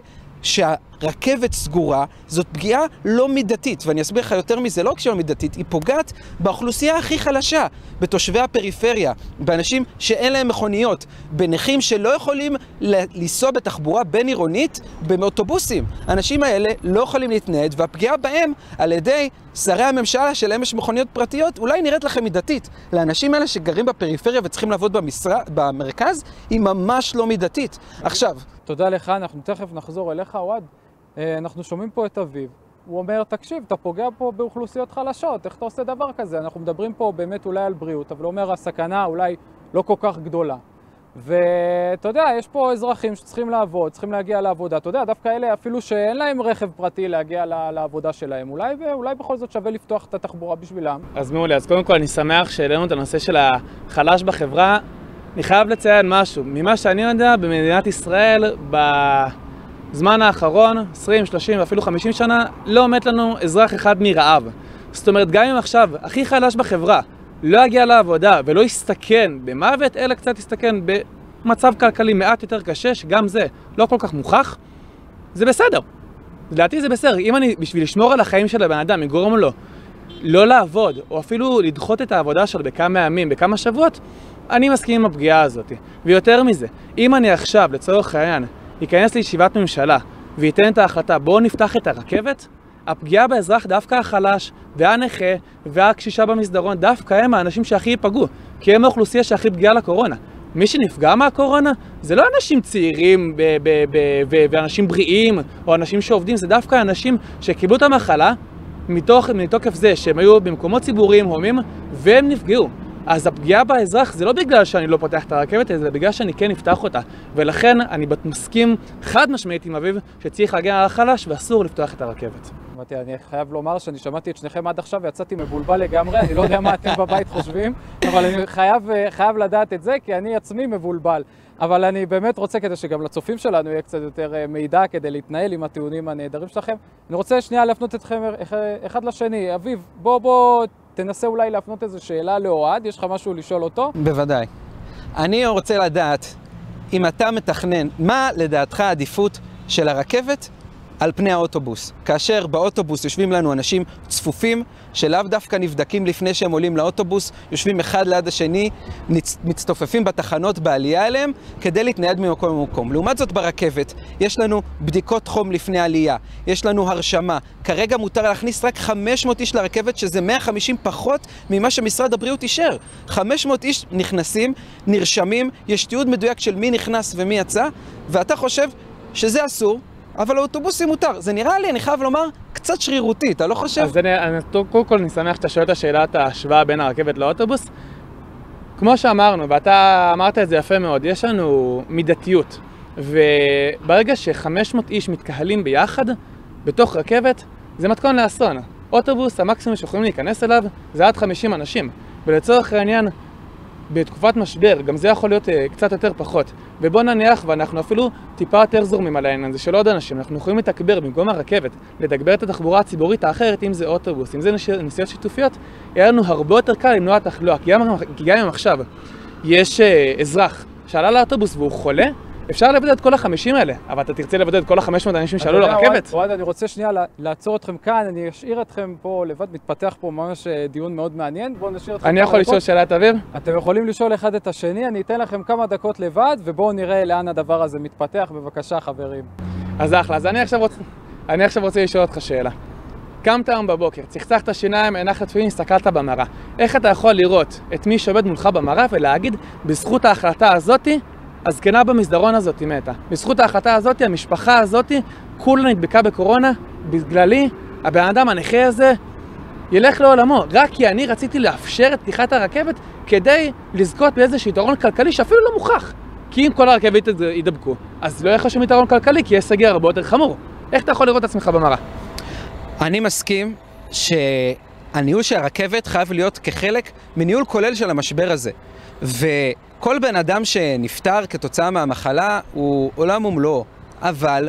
שהרכבת סגורה, זאת פגיעה לא מידתית, ואני אסביר לך יותר מזה, לא כשלא מידתית, היא פוגעת באוכלוסייה הכי חלשה, בתושבי הפריפריה, באנשים שאין להם מכוניות, בנכים שלא יכולים לנסוע בתחבורה בין עירונית, באוטובוסים. האנשים האלה לא יכולים להתנייד, והפגיעה בהם על ידי שרי הממשלה שלהם יש מכוניות פרטיות, אולי נראית לכם מידתית. לאנשים האלה שגרים בפריפריה וצריכים לעבוד במרכז, היא ממש לא מידתית. עכשיו, תודה לך, אנחנו תכף נחזור אליך, אוהד. אנחנו שומעים פה את אביב. הוא אומר, תקשיב, אתה פוגע פה באוכלוסיות חלשות, איך אתה עושה דבר כזה? אנחנו מדברים פה באמת אולי על בריאות, אבל הוא אומר, הסכנה אולי לא כל כך גדולה. ואתה יודע, יש פה אזרחים שצריכים לעבוד, צריכים להגיע לעבודה. אתה יודע, דווקא אלה אפילו שאין להם רכב פרטי להגיע לעבודה שלהם. אולי בכל זאת שווה לפתוח את התחבורה בשבילם. אז מעולה, אז קודם כל אני שמח שהעלינו את הנושא של החלש בחברה. אני חייב לציין משהו. ממה שאני יודע, במדינת ישראל, בזמן האחרון, 20, 30 ואפילו 50 שנה, לא מת לנו אזרח אחד מרעב. זאת אומרת, גם אם עכשיו, הכי חלש בחברה, לא יגיע לעבודה ולא יסתכן במוות, אלא קצת יסתכן במצב כלכלי מעט יותר קשה, שגם זה לא כל כך מוכח, זה בסדר. לדעתי זה בסדר. אם אני, בשביל לשמור על החיים של הבן אדם, יגרום לו לא לעבוד, או אפילו לדחות את העבודה שלו בכמה ימים, בכמה שבועות, אני מסכים עם הפגיעה הזאת. ויותר מזה, אם אני עכשיו, לצורך העניין, ייכנס לישיבת ממשלה וייתן את ההחלטה, בואו נפתח את הרכבת, הפגיעה באזרח דווקא החלש, והנכה, והקשישה במסדרון, דווקא הם האנשים שהכי ייפגעו, כי הם האוכלוסייה שהכי פגיעה לקורונה. מי שנפגע מהקורונה זה לא אנשים צעירים ואנשים בריאים, או אנשים שעובדים, זה דווקא אנשים שקיבלו את המחלה, מתוקף זה שהם היו במקומות ציבוריים הומים, והם נפגעו. אז הפגיעה באזרח זה לא בגלל שאני לא פותח את הרכבת, זה בגלל שאני כן אפתח אותה. ולכן אני מסכים חד משמעית עם אביב שצריך להגן על החלש ואסור לפתוח את הרכבת. שמעתי. אני חייב לומר שאני שמעתי את שניכם עד עכשיו ויצאתי מבולבל לגמרי, אני לא יודע מה אתם בבית חושבים, אבל אני חייב לדעת את זה, כי אני עצמי מבולבל. אבל אני באמת רוצה, כדי שגם לצופים שלנו יהיה קצת יותר מידע כדי להתנהל עם הטיעונים הנהדרים שלכם. אני רוצה שנייה להפנות אתכם אחד לשני. אביב, בוא תנסה אולי להפנות איזו שאלה לאוהד, יש לך משהו לשאול אותו? בוודאי. אני רוצה לדעת, אם אתה מתכנן, מה לדעתך העדיפות של הרכבת על פני האוטובוס? כאשר באוטובוס יושבים לנו אנשים צפופים, שלאו דווקא נבדקים לפני שהם עולים לאוטובוס, יושבים אחד ליד השני, מצטופפים בתחנות בעלייה אליהם, כדי להתנייד ממקום למקום. לעומת זאת ברכבת, יש לנו בדיקות חום לפני עלייה, יש לנו הרשמה. כרגע מותר להכניס רק 500 איש לרכבת, שזה 150 פחות ממה שמשרד הבריאות אישר. 500 איש נכנסים, נרשמים, יש תיעוד מדויק של מי נכנס ומי יצא, ואתה חושב שזה אסור, אבל האוטובוסים מותר. זה נראה לי, אני חייב לומר, קצת שרירותי, אתה לא חושב? אז קודם כל אני שמח שאתה שואל את השאלת ההשוואה בין הרכבת לאוטובוס. כמו שאמרנו, ואתה אמרת את זה יפה מאוד, יש לנו מידתיות. וברגע ש500 איש מתקהלים ביחד, בתוך רכבת, זה מתכון לאסון. אוטובוס, המקסימום שיכולים להיכנס אליו, זה עד 50 אנשים. ולצורך העניין, בתקופת משבר, גם זה יכול להיות קצת יותר פחות. ובוא נניח, ואנחנו אפילו טיפה יותר זורמים על העניין הזה של עוד אנשים, אנחנו יכולים לתגבר במקום הרכבת, לתגבר את התחבורה הציבורית האחרת, אם זה אוטובוס, אם זה נסיעות שיתופיות, יהיה לנו הרבה יותר קל למנוע תחלואה. כי גם אם עכשיו יש אזרח שעלה לאוטובוס והוא חולה, אפשר לבודד את כל ה-50 האלה, אבל אתה תרצה לבודד את כל ה-500 אנשים שעלו לרכבת. אוהד, אני רוצה שנייה לעצור אתכם כאן, אני אשאיר אתכם פה לבד, מתפתח פה ממש דיון מאוד מעניין. בואו נשאיר אתכם. אני יכול לשאול שאלת אביב? אתם יכולים לשאול אחד את השני, אני אתן לכם כמה דקות לבד, ובואו נראה לאן הדבר הזה מתפתח. בבקשה, חברים. אז אחלה, אז אני עכשיו רוצה לשאול אותך שאלה. קמת היום בבוקר, צחצחת שיניים, הנחת תפילין, הסתכלת במראה. איך אתה יכול לראות את מי שעומד מולך במראה ולהגיד, בזכות ההחלטה הזאתי, הזקנה במסדרון הזאת היא מתה. בזכות ההחלטה הזאת, המשפחה הזאת, כולה נדבקה בקורונה, בגללי, הבן אדם הנכה הזה ילך לעולמו. רק כי אני רציתי לאפשר את פתיחת הרכבת כדי לזכות באיזשהו יתרון כלכלי שאפילו לא מוכח. כי אם כל הרכבת ידבקו, אז לא יהיה שום יתרון כלכלי, כי יש סגר הרבה יותר חמור. איך אתה יכול לראות את עצמך במראה? אני מסכים שהניהול של הרכבת חייב להיות כחלק מניהול כולל של המשבר הזה. כל בן אדם שנפטר כתוצאה מהמחלה הוא עולם ומלואו, אבל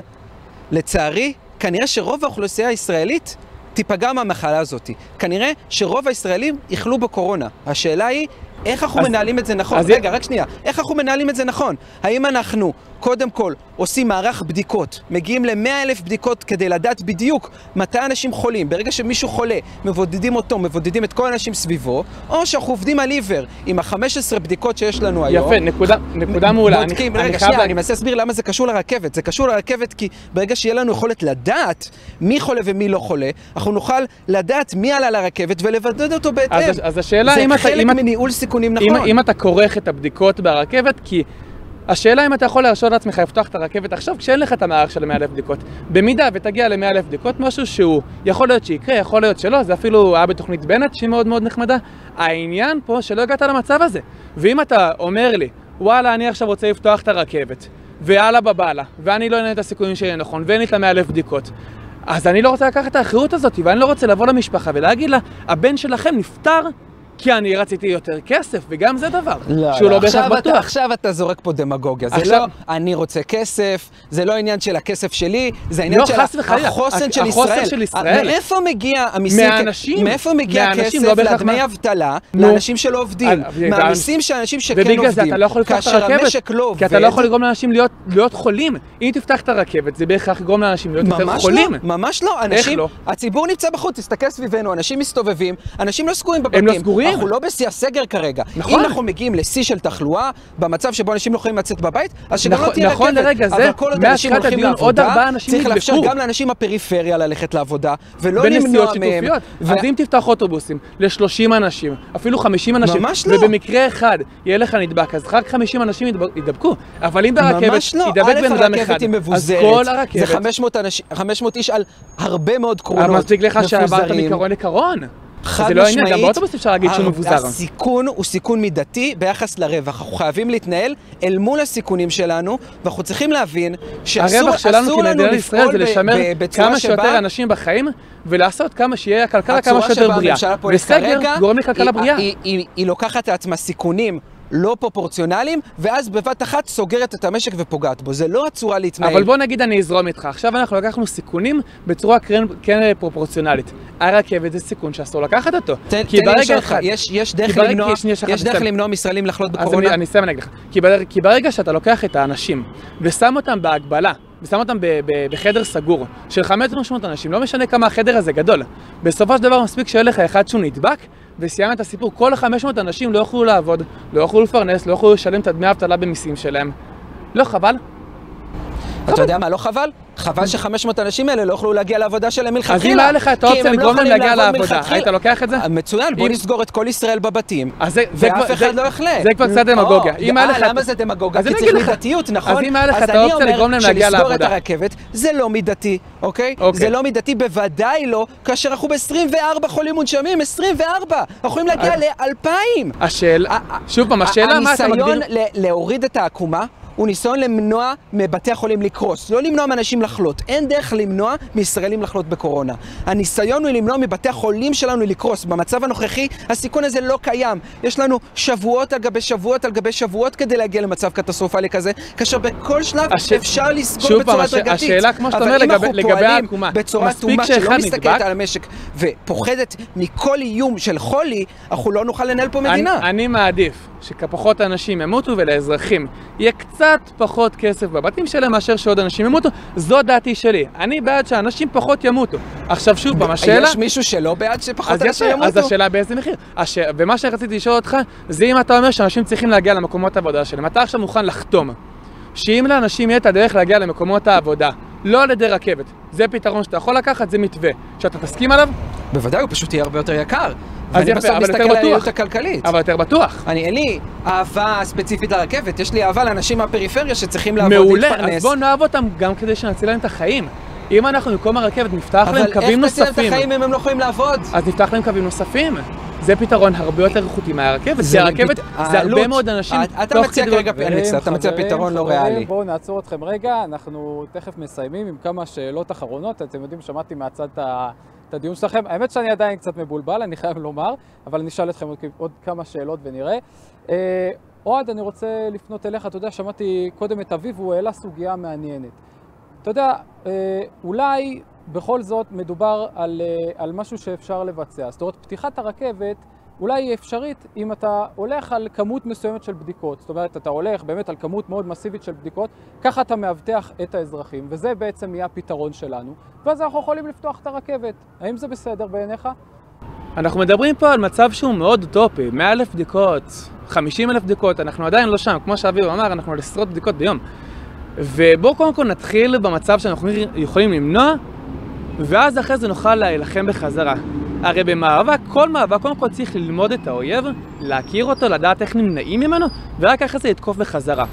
לצערי כנראה שרוב האוכלוסייה הישראלית תיפגע מהמחלה הזאת. כנראה שרוב הישראלים יחלו בקורונה. השאלה היא, איך אנחנו מנהלים את זה נכון? רגע, רק שנייה. איך אנחנו מנהלים את זה נכון? האם אנחנו, קודם כל, עושים מערך בדיקות, מגיעים ל100,000 בדיקות כדי לדעת בדיוק מתי אנשים חולים? ברגע שמישהו חולה, מבודדים אותו, מבודדים את כל האנשים סביבו, או שאנחנו עובדים על עיוור עם ה-15 בדיקות שיש לנו היום. יפה, נקודה מעולה. בודקים, רגע, שנייה, אני מנסה להסביר למה זה קשור לרכבת. זה קשור לרכבת כי ברגע שיהיה לנו יכולת לדעת מי חולה ומי לא חולה, אנחנו נוכל לדעת מי עלה לרכבת ולבודד אותו בהתאם. אז השאלה, זה חלק מניהול סיכונים נכון. אם אתה כורך את הבדיקות ברכבת, כי השאלה אם אתה יכול להרשות לעצמך לפתוח את הרכבת עכשיו כשאין לך את המערך של 100,000 בדיקות. במידה ותגיע ל100,000 בדיקות, משהו שהוא יכול להיות שיקרה, יכול להיות שלא, זה אפילו היה בתוכנית בנט שהיא מאוד מאוד נחמדה. העניין פה שלא הגעת למצב הזה. ואם אתה אומר לי, וואלה, אני עכשיו רוצה לפתוח את הרכבת, ויאללה בבאללה, ואני לא אענה את הסיכויים שלי נכון, ואין לי את 100,000 בדיקות, אז אני לא רוצה לקחת את האחריות הזאת, ואני לא רוצה לבוא למשפחה ולהגיד לה, הבן שלכם נפטר כי אני רציתי יותר כסף, וגם זה דבר שהוא לא בהכרח בטוח. עכשיו אתה זורק פה דמגוגיה, זה לא אני רוצה כסף, זה לא עניין של הכסף שלי, זה העניין של החוסן של ישראל. מאיפה מגיע המיסים? מאיפה מגיע הכסף לדמי אבטלה לאנשים שלא עובדים? מהמיסים של אנשים שכן עובדים, כאשר המשק לא עובד. כי אתה לא יכול לגרום לאנשים להיות חולים. אם תפתח את הרכבת, זה בהכרח לגרום לאנשים להיות יותר חולים. ממש לא, הציבור נמצא בחוץ, תסתכל סביבנו, אנשים מסתובבים, אנשים לא סגורים בבתים. אנחנו לא בשיא הסגר כרגע. אם אנחנו מגיעים לשיא של תחלואה, במצב שבו אנשים לא יכולים לצאת בבית, אז שגם לא תהיה רכבת. אבל כל עוד אנשים הולכים לעבודה, צריך לאפשר גם לאנשים בפריפריה ללכת לעבודה, ולא למנוע מהם. אז אם תפתח אוטובוסים ל30 אנשים, אפילו 50 אנשים, ובמקרה אחד יהיה לך נדבק, אז רק 50 אנשים ידבקו. אבל אם ברכבת ידבק בן אדם אחד, אז כל הרכבת... זה 500 איש על הרבה מאוד קרונות. מספיק לך שעברת מקרון לקרון. חד זה לא העניין, גם משמעית, באוטובוס אפשר להגיד שהוא מבוזר. הסיכון הוא סיכון מידתי ביחס לרווח. אנחנו חייבים להתנהל אל מול הסיכונים שלנו, ואנחנו צריכים להבין הרווח שלנו כמדינת ישראל זה לשמר כמה שיותר אנשים בחיים, ולעשות כמה שיהיה הכלכלה כמה שיותר בריאה. וסגר גורם לכלכלה בריאה. היא לוקחת לעצמה סיכונים לא פרופורציונליים, ואז בבת אחת סוגרת את המשק ופוגעת בו. זה לא הצורה להתנהל. אבל בוא נגיד אני אזרום איתך. עכשיו אנחנו לקחנו סיכונים בצורה כן פרופורציונלית. הרכבת זה סיכון שאסור לקחת אותו. כי ברגע אחד... יש דרך למנוע מישראלים לחלות בקורונה? אז אני אסיים נגיד לך. כי ברגע שאתה לוקח את האנשים ושם אותם בהגבלה, ושם אותם בחדר סגור של 500 אנשים, לא משנה כמה החדר הזה גדול. בסופו של דבר מספיק שיהיה לך אחד שהוא נדבק, וסיימת את הסיפור. כל 500 אנשים לא יוכלו לעבוד, לא יוכלו לפרנס, לא יוכלו לשלם את דמי האבטלה במיסים שלהם. לא חבל? אתה יודע מה, לא חבל? חבל ש500 אנשים האלה לא יוכלו להגיע לעבודה שלהם מלכתחילה. אז אם היה לך את האופציה לגרום להם להגיע לעבודה, היית לוקח את זה? מצוין, בוא נסגור את כל ישראל בבתים, ואף אחד לא יחלה. זה כבר קצת דמגוגיה. למה זה דמגוגיה? כי צריך מידתיות, נכון? אז אם היה לך את האופציה לגרום להם להגיע לעבודה. שלסגור את הרכבת, זה לא מידתי, אוקיי? זה לא מידתי, בוודאי לא, כאשר אנחנו ב-24 חולים מונשמים, 24! אנחנו יכולים להגיע ל-2,000! שוב פעם, השאלה מה אתה מגדיר? הניסיון להוריד את העקומה הוא ניסיון למנוע מבתי החולים לקרוס, לא למנוע מאנשים לחלות. אין דרך למנוע מישראלים לחלות בקורונה. הניסיון הוא למנוע מבתי החולים שלנו לקרוס. במצב הנוכחי, הסיכון הזה לא קיים. יש לנו שבועות על גבי שבועות על גבי שבועות כדי להגיע למצב קטסטרופלי כזה, כאשר בכל שלב אפשר לסגור בצורה הדרגתית. השאלה, כמו שאתה אומר, לגבי העקומה, בצורה אטומה שלא מסתכלת על המשק ופוחדת מכל איום של חולי, אנחנו לא נוכל לנהל פה מדינה. אני מעדיף שכפחות אנשים ימותו ולאזרחים יהיה קצת פחות כסף בבתים שלהם מאשר שעוד אנשים ימותו. זו דעתי שלי. אני בעד שאנשים פחות ימותו. עכשיו שוב פעם, השאלה... יש מישהו שלא בעד שפחות אנשים ימותו? אז השאלה באיזה מחיר. ומה שרציתי לשאול אותך, זה אם אתה אומר שאנשים צריכים להגיע למקומות העבודה שלהם. אתה עכשיו מוכן לחתום שאם לאנשים יהיה את הדרך להגיע למקומות העבודה, לא על ידי רכבת, זה פתרון שאתה יכול לקחת, זה מתווה. שאתה תסכים עליו? בוודאי, הוא פשוט יהיה הרבה יותר יקר. ואני בסוף מסתכל על העלות הכלכלית. אבל יותר בטוח. אין לי אהבה ספציפית לרכבת, יש לי אהבה לאנשים מהפריפריה שצריכים לעבוד להתפרנס. מעולה, אז בואו נאהב אותם גם כדי שנציל להם את החיים. אם אנחנו במקום הרכבת נפתח להם קווים נוספים. אבל איך נציל את החיים אם הם לא יכולים לעבוד? אז נפתח להם קווים נוספים. זה פתרון הרבה יותר איכותי מהרכבת. זה הרכבת, זה הרבה מאוד אנשים. אתה מציע כרגע, אתה מציע פתרון לא ריאלי. בואו נעצור אתכם רגע, אנחנו תכף מסיימים עם כמה שאלות אחרונות. אתם יודעים, שמעתי מהצד את הדיון שלכם. האמת שאני עדיין קצת מבולבל, אני חייב לומר, אבל אני אשאל אתכם עוד כמה שאלות ונראה. אוהד, אני רוצה לפנות אליך. אתה יודע, שמעתי קודם את אביב, הוא העלה סוגיה מעניינת. אתה יודע, אולי בכל זאת מדובר על משהו שאפשר לבצע. זאת אומרת, פתיחת הרכבת אולי היא אפשרית אם אתה הולך על כמות מסוימת של בדיקות. זאת אומרת, אתה הולך באמת על כמות מאוד מסיבית של בדיקות, ככה אתה מאבטח את האזרחים, וזה בעצם יהיה הפתרון שלנו, ואז אנחנו יכולים לפתוח את הרכבת. האם זה בסדר בעיניך? אנחנו מדברים פה על מצב שהוא מאוד אוטופי, 100,000 בדיקות, 50,000 בדיקות, אנחנו עדיין לא שם. כמו שאביב אמר, אנחנו על עשרות בדיקות ביום. ובואו קודם כל נתחיל במצב שאנחנו יכולים למנוע, ואז אחרי זה נוכל להילחם בחזרה. הרי במאבק, כל מאבק, קודם כל צריך ללמוד את האויב, להכיר אותו, לדעת איך נמנעים ממנו, ורק אחרי זה לתקוף בחזרה.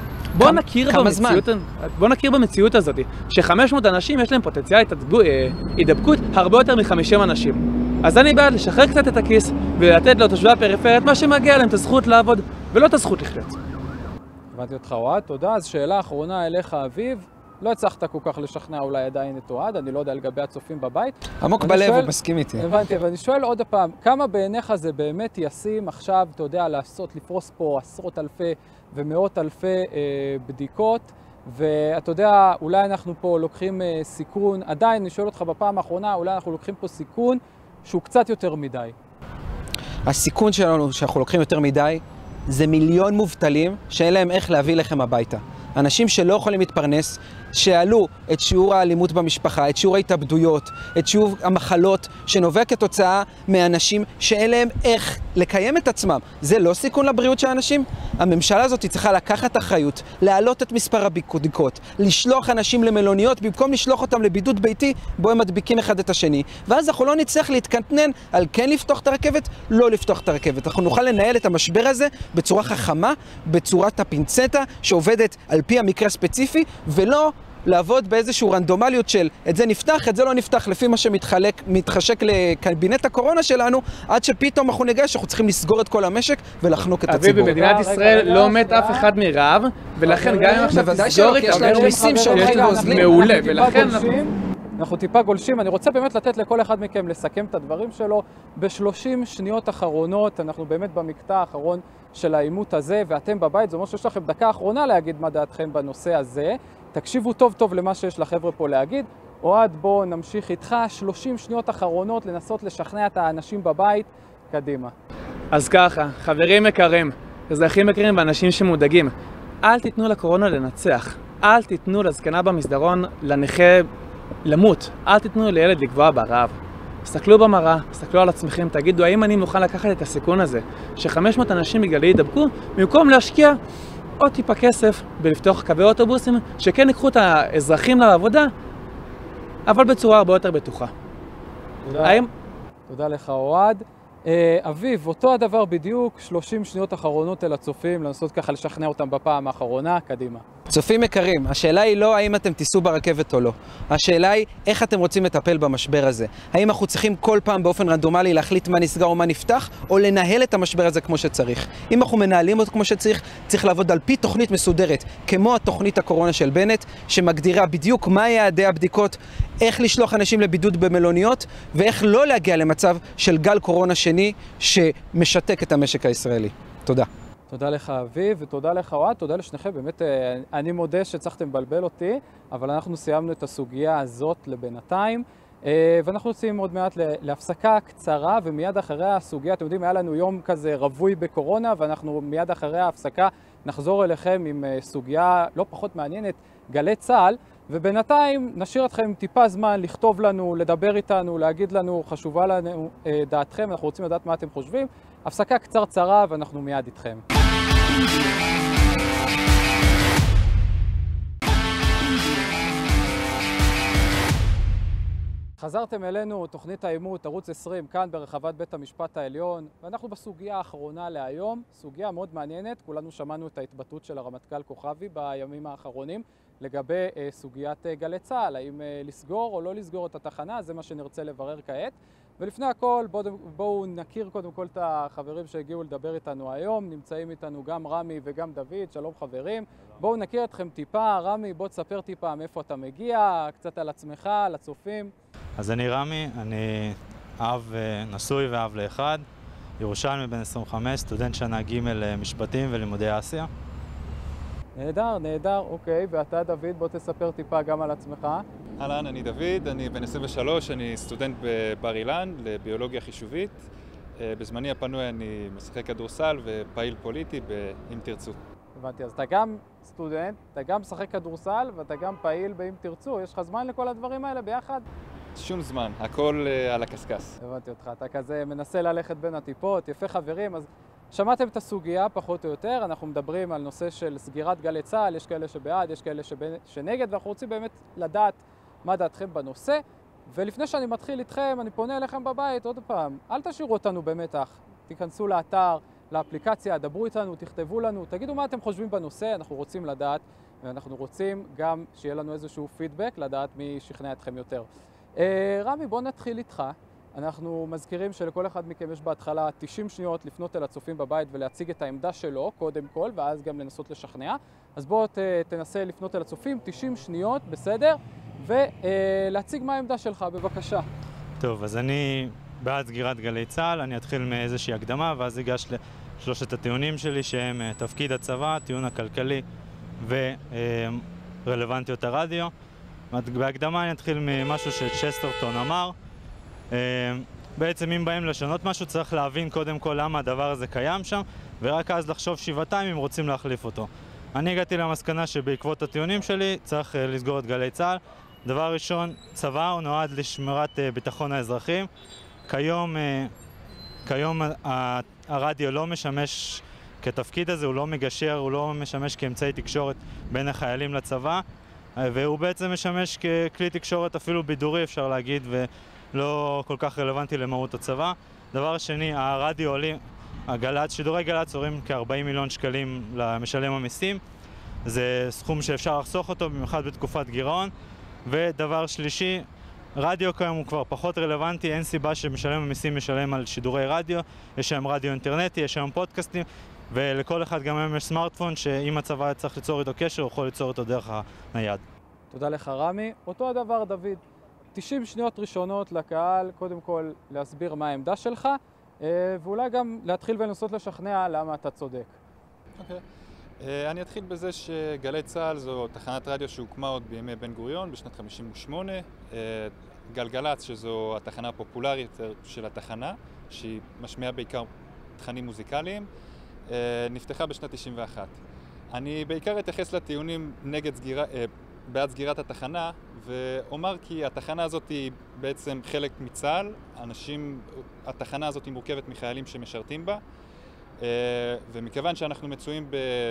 בואו נכיר במציאות הזאת, ש500 אנשים יש להם פוטנציאל הידבקות הרבה יותר מ50 אנשים. אז אני בעד לשחרר קצת את הכיס, ולתת לתושבי הפריפריה את מה שמגיע להם, את הזכות לעבוד, ולא את הזכות לחיות. הבנתי אותך, אוהד, תודה. אז שאלה אחרונה אליך, אביב. לא הצלחת כל כך לשכנע אולי עדיין את אוהד, אני לא יודע לגבי הצופים בבית. עמוק בלב, הוא מסכים איתי. הבנתי, ואני שואל עוד הפעם, כמה בעיניך זה באמת ישים עכשיו, אתה יודע, לפרוס פה עשרות אלפי ומאות אלפי בדיקות, ואתה יודע, אולי אנחנו פה לוקחים סיכון, עדיין, אני שואל אותך בפעם האחרונה, אולי אנחנו לוקחים פה סיכון שהוא קצת יותר מדי. הסיכון שלנו שאנחנו לוקחים יותר מדי, זה מיליון מובטלים שאין להם איך להביא לכם הביתה. אנשים שלא יכולים להתפרנס, שעלו את שיעור האלימות במשפחה, את שיעור ההתאבדויות, את שיעור המחלות שנובע כתוצאה מאנשים שאין להם איך לקיים את עצמם. זה לא סיכון לבריאות של האנשים? הממשלה הזאת צריכה לקחת אחריות, להעלות את מספר הבדיקות, לשלוח אנשים למלוניות במקום לשלוח אותם לבידוד ביתי בו הם מדביקים אחד את השני. ואז אנחנו לא נצטרך להתקטנן על כן לפתוח את הרכבת, לא לפתוח את הרכבת. אנחנו נוכל לנהל את המשבר הזה בצורה חכמה, בצורת הפינצטה שעובדת על פי המקרה הספציפי, ולא לעבוד באיזשהו רנדומליות של את זה נפתח, את זה לא נפתח, לפי מה מתחשק לקבינט הקורונה שלנו, עד שפתאום אנחנו נגע שאנחנו צריכים לסגור את כל המשק ולחנוק את הציבור. אביב, במדינת ישראל לא מת אף אחד מרעב, ולכן גם אם עכשיו תסגור את המיסים שהולכים גוזלים. מעולה, ולכן אנחנו טיפה גולשים. אני רוצה באמת לתת לכל אחד מכם לסכם את הדברים שלו ב-30 שניות אחרונות. אנחנו באמת במקטע האחרון של העימות הזה, ואתם בבית, זה אומר שיש לכם דקה אחרונה להגיד מה דעתכם בנושא הזה. תקשיבו טוב טוב למה שיש לחבר'ה פה להגיד. אוהד, בוא נמשיך איתך, 30 שניות אחרונות לנסות לשכנע את האנשים בבית. קדימה. אז ככה, חברים יקרים, אזרחים יקרים ואנשים שמודאגים, אל תיתנו לקורונה לנצח. אל תיתנו לזקנה במסדרון, לנכה למות. אל תיתנו לילד לגבוה ברעב. תסתכלו במראה, תסתכלו על עצמכם, תגידו, האם אני מוכן לקחת את הסיכון הזה, ש500 אנשים בגללי ידבקו, במקום להשקיע עוד טיפה כסף בלפתוח קווי אוטובוסים, שכן ייקחו את האזרחים לעבודה, אבל בצורה הרבה יותר בטוחה. תודה לך, אוהד. אביב, אותו הדבר בדיוק, 30 שניות אחרונות אל הצופים, לנסות ככה לשכנע אותם בפעם האחרונה, קדימה. צופים יקרים, השאלה היא לא האם אתם תיסעו ברכבת או לא. השאלה היא איך אתם רוצים לטפל במשבר הזה. האם אנחנו צריכים כל פעם באופן רנדומלי להחליט מה נסגר או מה נפתח, או לנהל את המשבר הזה כמו שצריך. אם אנחנו מנהלים אותו כמו שצריך, צריך לעבוד על פי תוכנית מסודרת, כמו התוכנית הקורונה של בנט, שמגדירה בדיוק מה יעדי הבדיקות, איך לשלוח אנשים לבידוד במלוניות, ואיך לא להגיע למצב של גל קורונה שני שמשתק את המשק הישראלי. תודה. תודה לך אביב, ותודה לך אוהד, תודה לשניכם, באמת אני מודה שצריכתם לבלבל אותי, אבל אנחנו סיימנו את הסוגיה הזאת לבינתיים, ואנחנו יוצאים עוד מעט להפסקה קצרה, ומיד אחרי הסוגיה, אתם יודעים, היה לנו יום כזה רווי בקורונה, ואנחנו מיד אחרי ההפסקה נחזור אליכם עם סוגיה לא פחות מעניינת, גלי צה"ל, ובינתיים נשאיר אתכם טיפה זמן לכתוב לנו, לדבר איתנו, להגיד לנו, חשובה לנו דעתכם, אנחנו רוצים לדעת מה אתם חושבים. הפסקה קצרצרה ואנחנו מיד איתכם. חזרתם אלינו, תוכנית העימות, ערוץ 20, כאן ברחבת בית המשפט העליון, ואנחנו בסוגיה האחרונה להיום, סוגיה מאוד מעניינת, כולנו שמענו את ההתבטאות של הרמטכ"ל כוכבי בימים האחרונים, לגבי סוגיית גלי צה"ל, האם לסגור או לא לסגור את התחנה, זה מה שנרצה לברר כעת. ולפני הכל, בואו נכיר קודם כל את החברים שהגיעו לדבר איתנו היום. נמצאים איתנו גם רמי וגם דוד, שלום חברים. בואו נכיר אתכם טיפה. רמי, בוא תספר טיפה מאיפה אתה מגיע, קצת על עצמך, על הצופים. אז אני רמי, אני אב נשוי ואב לאחד, ירושלמי בן 25, סטודנט שנה ג' משפטים ולימודי אסיה. נהדר, נהדר, אוקיי. ואתה דוד, בוא תספר טיפה גם על עצמך. אהלן, אני דוד, אני בן 23, אני סטודנט בבר אילן לביולוגיה חישובית. בזמני הפנוי אני משחק כדורסל ופעיל פוליטי ב"אם תרצו". הבנתי, אז אתה גם סטודנט, אתה גם משחק כדורסל ואתה גם פעיל ב"אם תרצו". יש לך זמן לכל הדברים האלה ביחד? שום זמן, הכל על הקסקס. הבנתי אותך, אתה כזה מנסה ללכת בין הטיפות. יפה חברים, אז שמעתם את הסוגיה פחות או יותר, אנחנו מדברים על נושא של סגירת גלי צה"ל, יש כאלה שבעד, יש כאלה שנגד, ואנחנו רוצים באמת לדעת מה דעתכם בנושא. ולפני שאני מתחיל איתכם, אני פונה אליכם בבית עוד פעם, אל תשאירו אותנו במתח, תיכנסו לאתר, לאפליקציה, דברו איתנו, תכתבו לנו, תגידו מה אתם חושבים בנושא, אנחנו רוצים לדעת, ואנחנו רוצים גם שיהיה לנו איזשהו פידבק, לדעת מי שכנע אתכם יותר. רמי, בוא נתחיל איתך. אנחנו מזכירים שלכל אחד מכם יש בהתחלה 90 שניות לפנות אל הצופים בבית ולהציג את העמדה שלו, קודם כל, ואז גם לנסות לשכנע. אז בוא תנסה לפנות אל הצופים, 90 שניות, בסדר? ולהציג מה העמדה שלך, בבקשה. טוב, אז אני בעד סגירת גלי צה"ל, אני אתחיל מאיזושהי הקדמה, ואז אגש לשלושת הטיעונים שלי, שהם תפקיד הצבא, טיעון הכלכלי ורלוונטיות הרדיו. בהקדמה אני אתחיל ממשהו שצ'סטרטון אמר. בעצם אם באים לשנות משהו צריך להבין קודם כל למה הדבר הזה קיים שם, ורק אז לחשוב שבעתיים אם רוצים להחליף אותו. אני הגעתי למסקנה שבעקבות הטיעונים שלי צריך לסגור את גלי צה"ל. דבר ראשון, צבא הוא נועד לשמירת ביטחון האזרחים. כיום הרדיו לא משמש כתפקיד הזה, הוא לא מגשר, הוא לא משמש כאמצעי תקשורת בין החיילים לצבא, והוא בעצם משמש ככלי תקשורת אפילו בידורי אפשר להגיד, ולא כל כך רלוונטי למהות הצבא. דבר שני, הרדיו עולים, שידורי גל"צ עולים כ-40 מיליון שקלים למשלם המיסים, זה סכום שאפשר לחסוך אותו, במיוחד בתקופת גירעון. ודבר שלישי, רדיו כיום הוא כבר פחות רלוונטי, אין סיבה שמשלם המיסים משלם על שידורי רדיו, יש היום רדיו אינטרנטי, יש היום פודקאסטים, ולכל אחד גם היום יש סמארטפון שאם הצבא צריך ליצור איתו קשר, הוא יכול ליצור איתו דרך הנייד. תודה לך רמי. אותו הדבר דוד, 90 שניות ראשונות לקהל, קודם כל להסביר מה העמדה שלך, ואולי גם להתחיל ולנסות לשכנע למה אתה צודק. אוקיי. אני אתחיל בזה שגלי צה"ל זו תחנת רדיו שהוקמה עוד בימי בן גוריון בשנת 58. גלגלצ, שזו התחנה הפופולרית של התחנה, שהיא משמיעה בעיקר תכנים מוזיקליים, נפתחה בשנת 91. אני בעיקר אתייחס לטיעונים בעד סגירת התחנה, ואומר כי התחנה הזאת היא בעצם חלק מצה"ל. התחנה הזאת היא מורכבת מחיילים שמשרתים בה, ומכיוון שאנחנו מצויים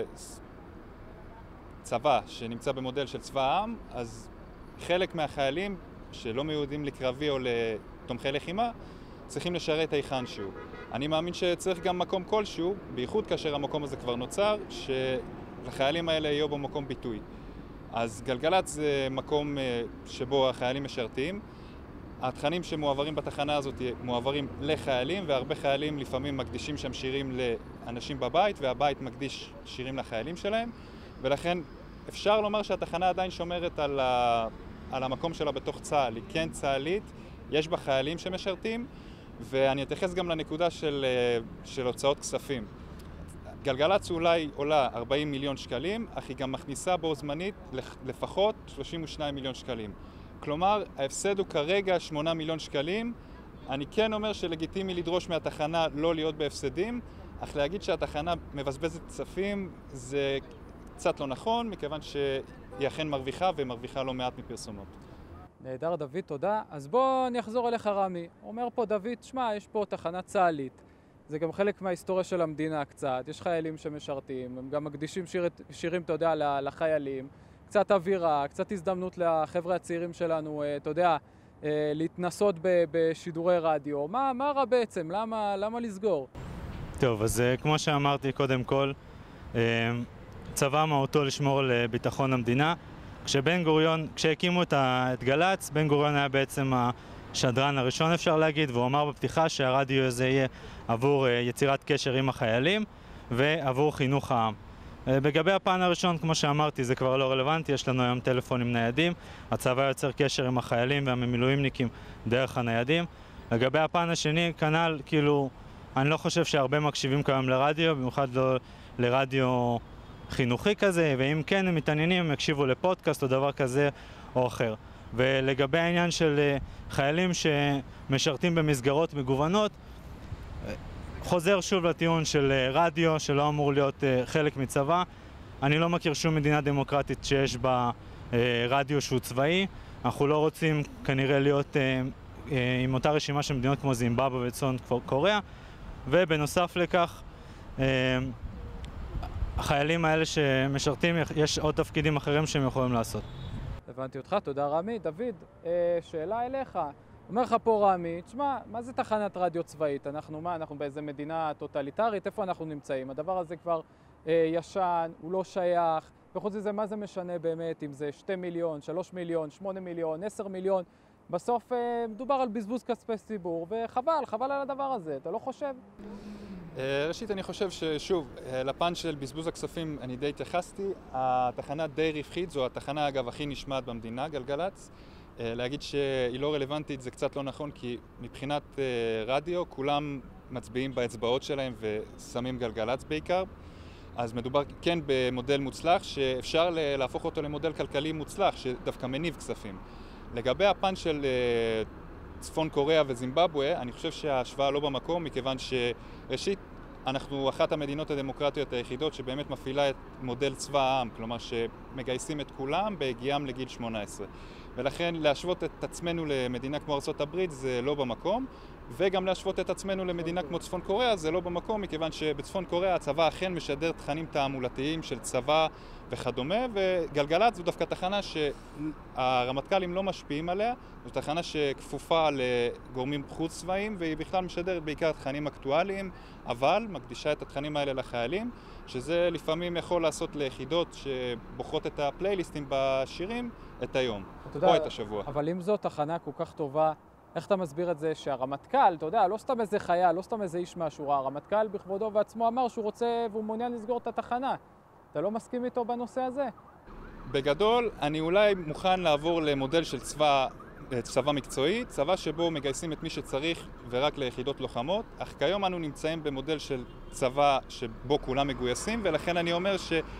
בצבא שנמצא במודל של צבא העם, אז חלק מהחיילים שלא מיועדים לקרבי או לתומכי לחימה צריכים לשרת היכן שהוא. אני מאמין שצריך גם מקום כלשהו, בייחוד כאשר המקום הזה כבר נוצר, שלחיילים האלה יהיו בו מקום ביטוי. אז גלגלצ זה מקום שבו החיילים משרתים. התכנים שמועברים בתחנה הזאת מועברים לחיילים, והרבה חיילים לפעמים מקדישים שם שירים לאנשים בבית, והבית מקדיש שירים לחיילים שלהם, ולכן אפשר לומר שהתחנה עדיין שומרת על המקום שלה בתוך צה"ל. היא כן צה"לית, יש בה חיילים שמשרתים, ואני אתייחס גם לנקודה של הוצאות כספים. גלגלצ אולי עולה 40 מיליון שקלים, אך היא גם מכניסה בו זמנית לפחות 32 מיליון שקלים. כלומר, ההפסד הוא כרגע 8 מיליון שקלים. אני כן אומר שלגיטימי לדרוש מהתחנה לא להיות בהפסדים, אך להגיד שהתחנה מבזבזת כספים זה קצת לא נכון, מכיוון שהיא אכן מרוויחה ומרוויחה לא מעט מפרסומות. נהדר דוד, תודה. אז בוא אני אחזור אליך רמי. אומר פה דוד, שמע, יש פה תחנה צה"לית. זה גם חלק מההיסטוריה של המדינה קצת. יש חיילים שמשרתים, הם גם מקדישים שירים, אתה יודע, לחיילים. קצת אווירה, קצת הזדמנות לחבר'ה הצעירים שלנו, אתה יודע, להתנסות בשידורי רדיו. מה רע בעצם? למה לסגור? טוב, אז כמו שאמרתי קודם כל, צבא מהותו לשמור על ביטחון המדינה. כשהקימו את גל"צ, בן גוריון היה בעצם השדרן הראשון אפשר להגיד, והוא אמר בפתיחה שהרדיו הזה יהיה עבור יצירת קשר עם החיילים ועבור חינוך העם. בגבי הפן הראשון, כמו שאמרתי, זה כבר לא רלוונטי, יש לנו היום טלפונים ניידים, הצבא יוצר קשר עם החיילים והמילואימניקים דרך הניידים. לגבי הפן השני, כנ"ל, כאילו, אני לא חושב שהרבה מקשיבים כיום לרדיו, במיוחד לא לרדיו חינוכי כזה, ואם כן הם מתעניינים, הם יקשיבו לפודקאסט או דבר כזה או אחר. ולגבי העניין של חיילים שמשרתים במסגרות מגוונות, חוזר שוב לטיעון של רדיו שלא אמור להיות חלק מצבא. אני לא מכיר שום מדינה דמוקרטית שיש בה רדיו שהוא צבאי. אנחנו לא רוצים כנראה להיות עם אותה רשימה של מדינות כמו זימבבואה וצפון קוריאה. ובנוסף לכך, החיילים האלה שמשרתים, יש עוד תפקידים אחרים שהם יכולים לעשות. הבנתי אותך, תודה רמי. דוד, שאלה אליך. אומר לך פה רמי, תשמע, מה זה תחנת רדיו צבאית? אנחנו באיזה מדינה טוטליטרית? איפה אנחנו נמצאים? הדבר הזה כבר ישן, הוא לא שייך, וחוץ מזה, מה זה משנה באמת אם זה 2 מיליון, 3 מיליון, 8 מיליון, 10 מיליון? בסוף מדובר על בזבוז כספי ציבור, חבל על הדבר הזה, אתה לא חושב? ראשית, אני חושב ששוב, לפן של בזבוז הכספים אני די התייחסתי. התחנה די רווחית, זו התחנה אגב הכי נשמעת במדינה, גלגלצ. להגיד שהיא לא רלוונטית זה קצת לא נכון, כי מבחינת רדיו כולם מצביעים באצבעות שלהם ושמים גלגלצ בעיקר. אז מדובר כן במודל מוצלח שאפשר להפוך אותו למודל כלכלי מוצלח שדווקא מניב כספים. לגבי הפן של צפון קוריאה וזימבבואה, אני חושב שההשוואה לא במקום, מכיוון שראשית אנחנו אחת המדינות הדמוקרטיות היחידות שבאמת מפעילה את מודל צבא העם, כלומר שמגייסים את כולם בהגיעם לגיל 18. ולכן להשוות את עצמנו למדינה כמו ארצות הברית זה לא במקום, וגם להשוות את עצמנו למדינה כמו צפון קוריאה, זה לא במקום, מכיוון שבצפון קוריאה הצבא אכן משדר תכנים תעמולתיים של צבא וכדומה, וגלגלצ זו דווקא תחנה שהרמטכ"לים לא משפיעים עליה, זו תחנה שכפופה לגורמים חוץ צבאיים, והיא בכלל משדרת בעיקר תכנים אקטואליים, אבל מקדישה את התכנים האלה לחיילים, שזה לפעמים יכול לעשות ליחידות שבוחרות את הפלייליסטים בשירים את היום, או את השבוע. אבל אם זו תחנה כל כך טובה, איך אתה מסביר את זה שהרמטכ"ל, אתה יודע, לא סתם איזה חייל, לא סתם איזה איש מהשורה, הרמטכ"ל בכבודו ועצמו אמר שהוא רוצה והוא מעוניין לסגור את התחנה. אתה לא מסכים איתו בנושא הזה? בגדול, אני אולי מוכן לעבור למודל של צבא מקצועי, צבא שבו מגייסים את מי שצריך ורק ליחידות לוחמות, אך כיום אנו נמצאים במודל של צבא שבו כולם מגויסים, ולכן אני אומר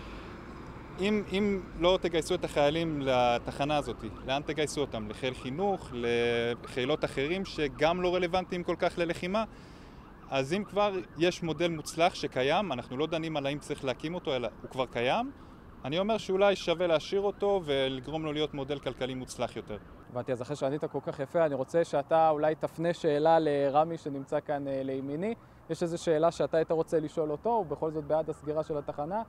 אם לא תגייסו את החיילים לתחנה הזאת, לאן תגייסו אותם? לחיל חינוך, לחילות אחרים שגם לא רלוונטיים כל כך ללחימה? אז אם כבר יש מודל מוצלח שקיים, אנחנו לא דנים על האם צריך להקים אותו, אלא הוא כבר קיים, אני אומר שאולי שווה להשאיר אותו ולגרום לו להיות מודל כלכלי מוצלח יותר. הבנתי, אז אחרי שענית כל כך יפה, אני רוצה שאתה אולי תפנה שאלה לרמי שנמצא כאן לימיני. יש איזו שאלה שאתה היית רוצה לשאול אותו, ובכל זאת בעד הסגירה של התחנה?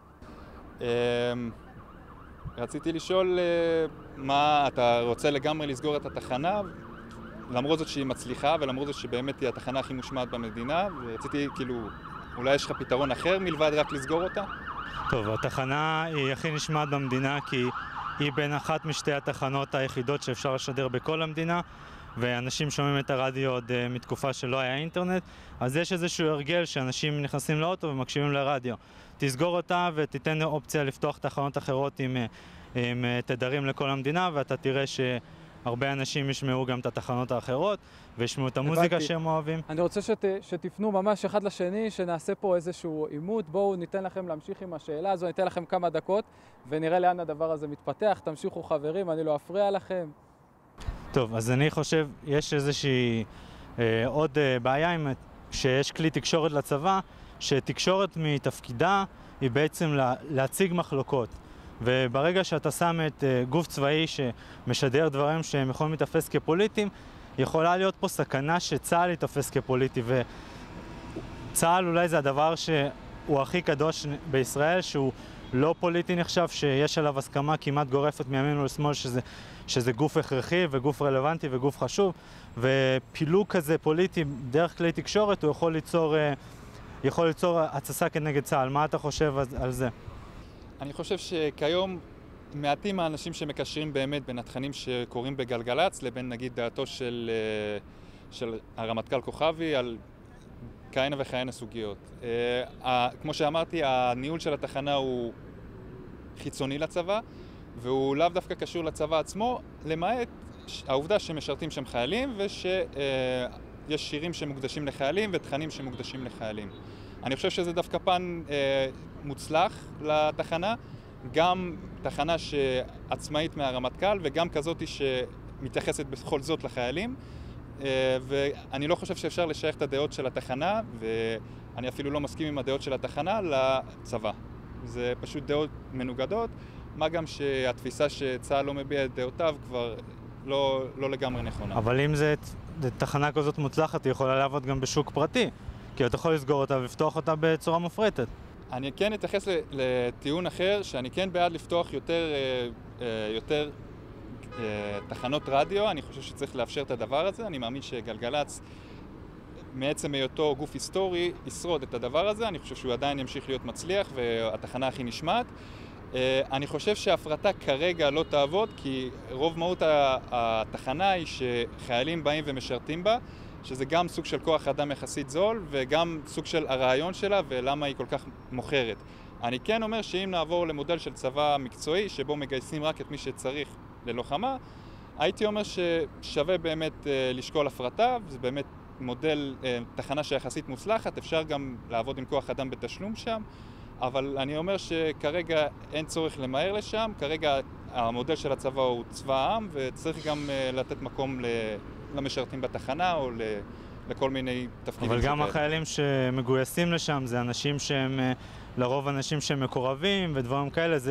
רציתי לשאול מה אתה רוצה לגמרי לסגור את התחנה, למרות זאת שהיא מצליחה ולמרות זאת שבאמת היא התחנה הכי מושמעת במדינה, ורציתי כאילו, אולי יש לך פתרון אחר מלבד רק לסגור אותה? טוב, התחנה היא הכי נשמעת במדינה כי היא בין אחת משתי התחנות היחידות שאפשר לשדר בכל המדינה, ואנשים שומעים את הרדיו עוד מתקופה שלא היה אינטרנט, אז יש איזשהו הרגל שאנשים נכנסים לאוטו ומקשיבים לרדיו. תסגור אותה ותיתן אופציה לפתוח תחנות אחרות עם תדרים לכל המדינה, ואתה תראה שהרבה אנשים ישמעו גם את התחנות האחרות וישמעו את המוזיקה שהם אוהבים. אני רוצה שתפנו ממש אחד לשני, שנעשה פה איזשהו עימות. בואו ניתן לכם להמשיך עם השאלה הזו, ניתן לכם כמה דקות ונראה לאן הדבר הזה מתפתח. תמשיכו חברים, אני לא אפריע לכם. טוב, אז אני חושב, יש איזושהי עוד בעיה שיש כלי תקשורת לצבא, שתקשורת מתפקידה היא בעצם להציג מחלוקות. וברגע שאתה שם את גוף צבאי שמשדר דברים שהם יכולים להתאפס כפוליטיים, יכולה להיות פה סכנה שצה"ל יתאפס כפוליטי, וצה"ל אולי זה הדבר שהוא הכי קדוש בישראל, שהוא לא פוליטי נחשב, שיש עליו הסכמה כמעט גורפת מימין ולשמאל שזה גוף הכרחי וגוף רלוונטי וגוף חשוב, ופילוג כזה פוליטי דרך כלי תקשורת הוא יכול ליצור הצסה כנגד צה"ל. מה אתה חושב על זה? אני חושב שכיום מעטים האנשים שמקשרים באמת בין התכנים שקורים בגלגלצ לבין נגיד דעתו של הרמטכ"ל כוכבי על כהנה וכהנה סוגיות. כמו שאמרתי, הניהול של התחנה הוא חיצוני לצבא, והוא לאו דווקא קשור לצבא עצמו, למעט העובדה שמשרתים שם חיילים ושיש שירים שמוקדשים לחיילים ותכנים שמוקדשים לחיילים. אני חושב שזה דווקא פן מוצלח לתחנה, גם תחנה שעצמאית מהרמטכ"ל וגם כזאת שמתייחסת בכל זאת לחיילים, ואני לא חושב שאפשר לשייך את הדעות של התחנה, ואני אפילו לא מסכים עם הדעות של התחנה לצבא. זה פשוט דעות מנוגדות, מה גם שהתפיסה שצה"ל לא מביע את דעותיו כבר לא לגמרי נכונה. אבל אם זה תחנה כזאת מוצלחת, היא יכולה לעבוד גם בשוק פרטי, כי אתה יכול לסגור אותה ולפתוח אותה בצורה מופרטת. אני כן אתייחס לטיעון אחר, שאני כן בעד לפתוח יותר תחנות רדיו. אני חושב שצריך לאפשר את הדבר הזה. אני מאמין שגלגלצ, מעצם היותו גוף היסטורי, ישרוד את הדבר הזה. אני חושב שהוא עדיין ימשיך להיות מצליח והתחנה הכי נשמעת. אני חושב שההפרטה כרגע לא תעבוד, כי רוב מהות התחנה היא שחיילים באים ומשרתים בה, שזה גם סוג של כוח אדם יחסית זול, וגם סוג של הרעיון שלה ולמה היא כל כך מוכרת. אני כן אומר שאם נעבור למודל של צבא מקצועי, שבו מגייסים רק את מי שצריך ללוחמה, הייתי אומר ששווה באמת לשקול הפרטה, זה באמת מודל, תחנה שיחסית מוצלחת, אפשר גם לעבוד עם כוח אדם בתשלום שם, אבל אני אומר שכרגע אין צורך למהר לשם, כרגע המודל של הצבא הוא צבא העם, וצריך גם לתת מקום למשרתים בתחנה או לכל מיני תפקידים. אבל גם החיילים שמגויסים לשם זה אנשים שהם לרוב אנשים שהם מקורבים ודברים כאלה,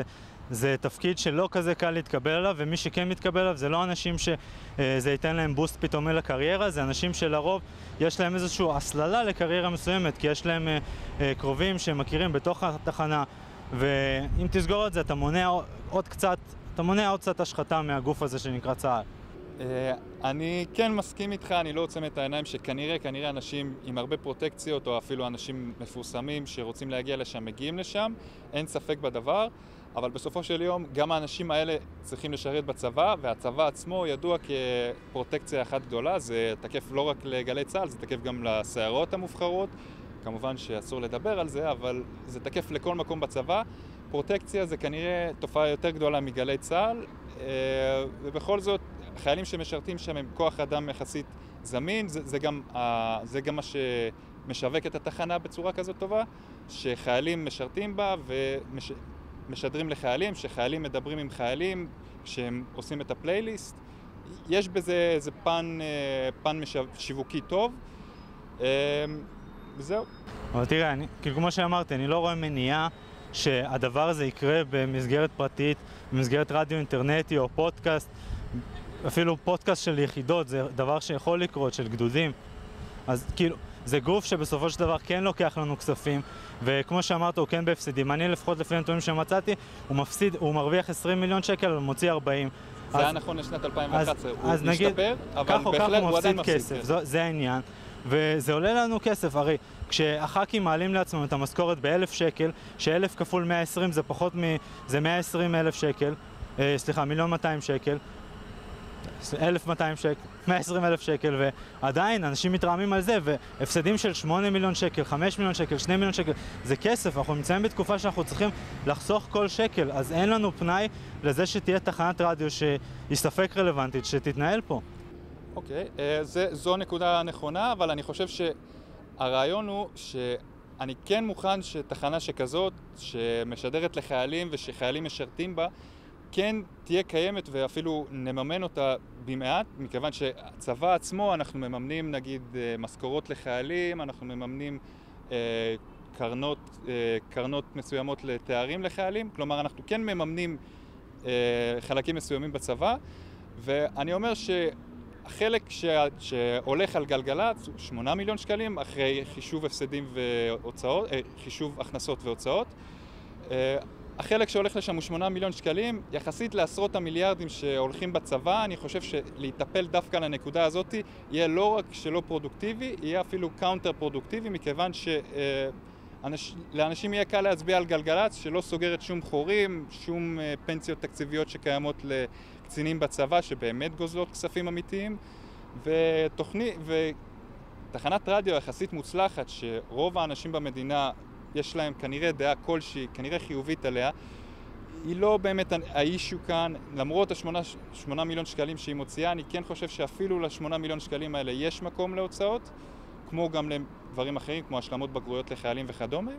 זה תפקיד שלא כזה קל להתקבל עליו, ומי שכן מתקבל עליו זה לא אנשים שזה ייתן להם בוסט פתאומי לקריירה, זה אנשים שלרוב יש להם איזושהי הסללה לקריירה מסוימת, כי יש להם קרובים שמכירים בתוך התחנה, ואם תסגור את זה אתה מונע עוד קצת השחתה מהגוף הזה שנקרא צה"ל. אני כן מסכים איתך, אני לא עוצם את העיניים שכנראה אנשים עם הרבה פרוטקציות או אפילו אנשים מפורסמים שרוצים להגיע לשם מגיעים לשם, אין ספק בדבר, אבל בסופו של יום גם האנשים האלה צריכים לשרת בצבא, והצבא עצמו ידוע כפרוטקציה אחת גדולה, זה תקף לא רק לגלי צה"ל, זה תקף גם לסיירות המובחרות, כמובן שאסור לדבר על זה, אבל זה תקף לכל מקום בצבא. פרוטקציה זה כנראה תופעה יותר גדולה מגלי צה"ל, ובכל זאת חיילים שמשרתים שם הם כוח אדם יחסית זמין, זה גם מה שמשווק את התחנה בצורה כזאת טובה, שחיילים משרתים בה ומשדרים לחיילים, שחיילים מדברים עם חיילים כשהם עושים את הפלייליסט. יש בזה איזה פן שיווקי טוב, וזהו. אבל תראה, כמו שאמרתי, אני לא רואה מניעה שהדבר הזה יקרה במסגרת פרטית, במסגרת רדיו אינטרנטי או פודקאסט, אפילו פודקאסט של יחידות, זה דבר שיכול לקרות, של גדודים. אז כאילו, זה גוף שבסופו של דבר כן לוקח לנו כספים, וכמו שאמרת, הוא כן בהפסדים. אני לפחות לפי הנתונים שמצאתי, הוא מרוויח 20 מיליון שקל, אבל מוציא 40. זה היה נכון לשנת 2011, הוא משתפר, אבל כך או כך הוא עדיין מפסיד כסף, זה העניין. וזה עולה לנו כסף, הרי כשהח"כים מעלים לעצמם את המשכורת ב1,000 שקל, ש1,000 כפול 120 זה פחות זה 120,000 שקל, סליחה, 1,200,000 שקל, 1,200 שקל, 120,000 שקל, ועדיין אנשים מתרעמים על זה, והפסדים של 8 מיליון שקל, 5 מיליון שקל, 2 מיליון שקל, זה כסף, אנחנו נמצאים בתקופה שאנחנו צריכים לחסוך כל שקל, אז אין לנו פנאי לזה שתהיה תחנת רדיו שהיא ספק רלוונטית, שתתנהל פה. אוקיי, זו נקודה נכונה, אבל אני חושב שהרעיון הוא שאני כן מוכן שתחנה שכזאת, שמשדרת לחיילים ושחיילים משרתים בה, כן תהיה קיימת ואפילו נממן אותה במעט, מכיוון שהצבא עצמו אנחנו מממנים נגיד משכורות לחיילים, אנחנו מממנים קרנות מסוימות לתארים לחיילים, כלומר אנחנו כן מממנים חלקים מסוימים בצבא, ואני אומר החלק שהולך על גלגלצ הוא 8 מיליון שקלים אחרי חישוב הפסדים והוצאות, חישוב הכנסות והוצאות. החלק שהולך לשם הוא 8 מיליון שקלים, יחסית לעשרות המיליארדים שהולכים בצבא, אני חושב שלהיטפל דווקא לנקודה הזאת יהיה לא רק שלא פרודוקטיבי, יהיה אפילו קאונטר פרודוקטיבי, מכיוון שלאנשים יהיה קל להצביע על גלגלצ שלא סוגרת שום חורים, שום פנסיות תקציביות שקיימות לקצינים בצבא שבאמת גוזלות כספים אמיתיים, ותחנת רדיו יחסית מוצלחת שרוב האנשים במדינה יש להם כנראה דעה כלשהי, כנראה חיובית עליה, היא לא באמת האישו כאן, למרות ה8 מיליון שקלים שהיא מוציאה, אני כן חושב שאפילו ל8 מיליון שקלים האלה יש מקום להוצאות, כמו גם לדברים אחרים, כמו השלמות בגרויות לחיילים וכדומה.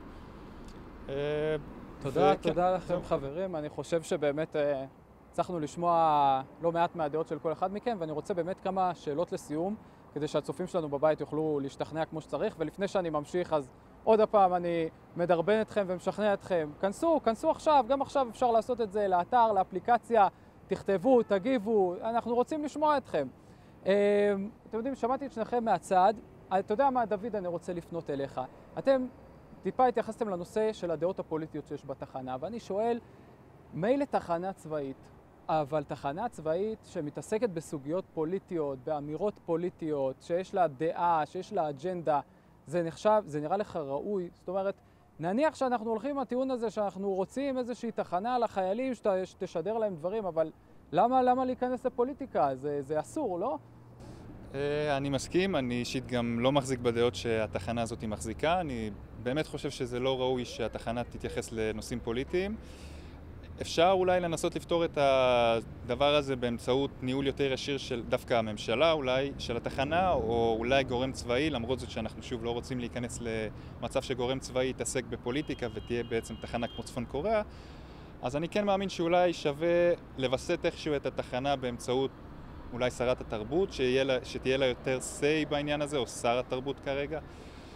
תודה לכם חברים, אני חושב שבאמת הצלחנו לשמוע לא מעט מהדעות של כל אחד מכם, ואני רוצה באמת כמה שאלות לסיום, כדי שהצופים שלנו בבית יוכלו להשתכנע כמו שצריך, ולפני שאני ממשיך אז עוד הפעם אני מדרבן אתכם ומשכנע אתכם, כנסו עכשיו, גם עכשיו אפשר לעשות את זה לאתר, לאפליקציה, תכתבו, תגיבו, אנחנו רוצים לשמוע אתכם. אתם יודעים, שמעתי את שניכם מהצד, אתה יודע מה דוד, אני רוצה לפנות אליך. אתם טיפה התייחסתם לנושא של הדעות הפוליטיות שיש בתחנה, ואני שואל, מילא תחנה צבאית, אבל תחנה צבאית שמתעסקת בסוגיות פוליטיות, באמירות פוליטיות, שיש לה דעה, שיש לה אג'נדה, זה נראה לך ראוי? זאת אומרת, נניח שאנחנו הולכים עם הטיעון הזה שאנחנו רוצים איזושהי תחנה לחיילים שתשדר להם דברים, אבל למה להיכנס לפוליטיקה? זה אסור, לא? אני מסכים, אני אישית גם לא מחזיק בדעות שהתחנה הזאת מחזיקה, אני באמת חושב שזה לא ראוי שהתחנה תתייחס לנושאים פוליטיים. אפשר אולי לנסות לפתור את הדבר הזה באמצעות ניהול יותר ישיר של דווקא הממשלה, אולי של התחנה, או אולי גורם צבאי, למרות זאת שאנחנו שוב לא רוצים להיכנס למצב שגורם צבאי יתעסק בפוליטיקה ותהיה בעצם תחנה כמו צפון קוריאה. אז אני כן מאמין שאולי שווה לבסט איכשהו את התחנה באמצעות אולי שרת התרבות, שתהיה לה יותר say בעניין הזה, או שר התרבות כרגע.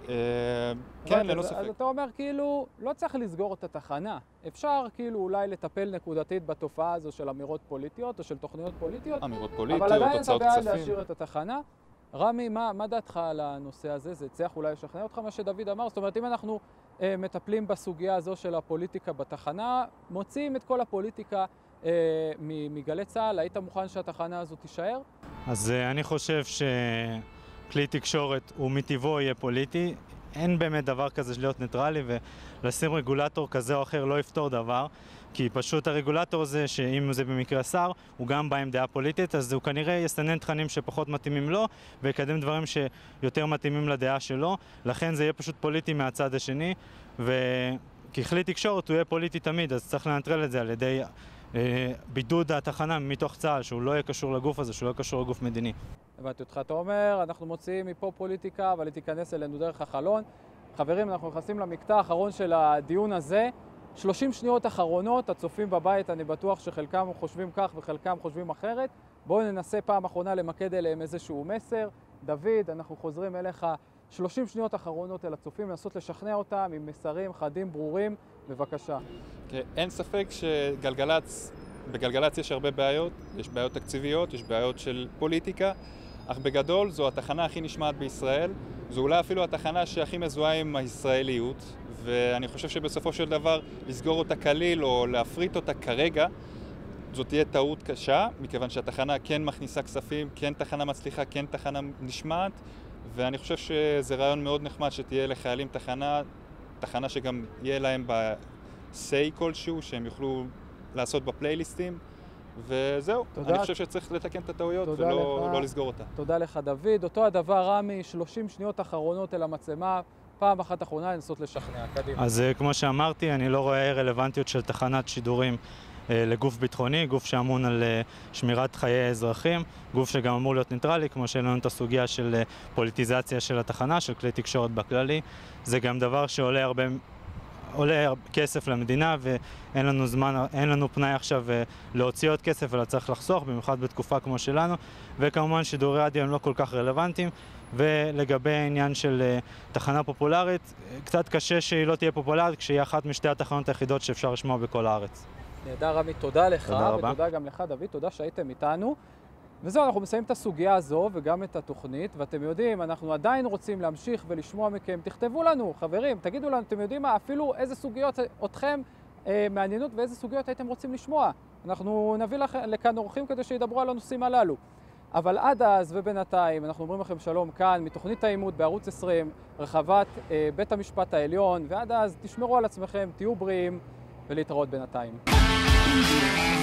כן, ללא ספק. אז אתה אומר כאילו, לא צריך לסגור את התחנה. אפשר כאילו אולי לטפל נקודתית בתופעה הזו של אמירות פוליטיות או של תוכניות פוליטיות. אמירות פוליטיות, אבל עדיין אתה הוצאות בעד כספים. להשאיר את התחנה. רמי, מה דעתך על הנושא הזה? זה צריך אולי לשכנע אותך מה שדוד אמר? זאת אומרת, אם אנחנו מטפלים בסוגיה הזו של הפוליטיקה בתחנה, מוציאים את כל הפוליטיקה מגלי צה"ל, היית מוכן שהתחנה הזו תישאר? אז אני חושב שכלי תקשורת הוא מטבעו יהיה פוליטי. אין באמת דבר כזה של להיות ניטרלי, ולשים רגולטור כזה או אחר לא יפתור דבר, כי פשוט הרגולטור הזה, שאם זה במקרה שר, הוא גם בא עם דעה פוליטית, אז הוא כנראה יסנן תכנים שפחות מתאימים לו, ויקדם דברים שיותר מתאימים לדעה שלו, לכן זה יהיה פשוט פוליטי מהצד השני, כי כלי תקשורת הוא יהיה פוליטי תמיד, אז צריך לנטרל את זה על ידי בידוד התחנה מתוך צה"ל, שהוא לא יהיה קשור לגוף הזה, שהוא לא יהיה קשור לגוף מדיני. הבנתי אותך, אתה אומר, אנחנו מוציאים מפה פוליטיקה, אבל היא תיכנס אלינו דרך החלון. חברים, אנחנו נכנסים למקטע האחרון של הדיון הזה. 30 שניות אחרונות, הצופים בבית, אני בטוח שחלקם חושבים כך וחלקם חושבים אחרת. בואו ננסה פעם אחרונה למקד אליהם איזשהו מסר. דוד, אנחנו חוזרים אליך 30 שניות אחרונות אל הצופים, לנסות לשכנע אותם עם מסרים חדים, ברורים. בבקשה. אין ספק שבגלגלצ יש הרבה בעיות, יש בעיות תקציביות, יש בעיות של פוליטיקה, אך בגדול זו התחנה הכי נשמעת בישראל, זו אולי אפילו התחנה שהכי מזוהה עם הישראליות, ואני חושב שבסופו של דבר לסגור אותה כליל או להפריט אותה כרגע, זו תהיה טעות קשה, מכיוון שהתחנה כן מכניסה כספים, כן תחנה מצליחה, כן תחנה נשמעת, ואני חושב שזה רעיון מאוד נחמד שתהיה לחיילים תחנה שגם יהיה להם ב-say כלשהו, שהם יוכלו לעשות בפלייליסטים, וזהו. אני חושב שצריך לתקן את הטעויות ולא לסגור אותה. תודה לך דוד. אותו הדבר רמי, 30 שניות אחרונות אל המצלמה, פעם אחת אחרונה לנסות לשכנע. קדימה. אז כמו שאמרתי, אני לא רואה רלוונטיות של תחנת שידורים לגוף ביטחוני, גוף שאמון על שמירת חיי האזרחים, גוף שגם אמור להיות ניטרלי, כמו שאין לנו את הסוגיה של פוליטיזציה של התחנה, של כלי תקשורת בכללי. זה גם דבר שעולה כסף למדינה, ואין לנו זמן, אין לנו פנאי עכשיו להוציא עוד כסף, אלא צריך לחסוך, במיוחד בתקופה כמו שלנו. וכמובן שידורי רדיו הם לא כל כך רלוונטיים. ולגבי העניין של תחנה פופולרית, קצת קשה שהיא לא תהיה פופולרית, כשהיא אחת משתי התחנות היחידות שאפשר לשמוע בכל הארץ. נהדר רמי, תודה לך, תודה רבה. ותודה גם לך דוד, תודה שהייתם איתנו. וזהו, אנחנו מסיים את הסוגיה הזו וגם את התוכנית, ואתם יודעים, אנחנו עדיין רוצים להמשיך ולשמוע מכם. תכתבו לנו, חברים, תגידו לנו, אתם יודעים מה, אפילו איזה סוגיות אתכם מעניינות ואיזה סוגיות הייתם רוצים לשמוע. אנחנו נביא לכאן אורחים כדי שידברו על הנושאים הללו. אבל עד אז ובינתיים, אנחנו אומרים לכם שלום כאן, מתוכנית העימות בערוץ 20, רחבת בית המשפט העליון, ועד אז תשמרו על עצמכם, תהיו בריאים ולהתראות בינתיים.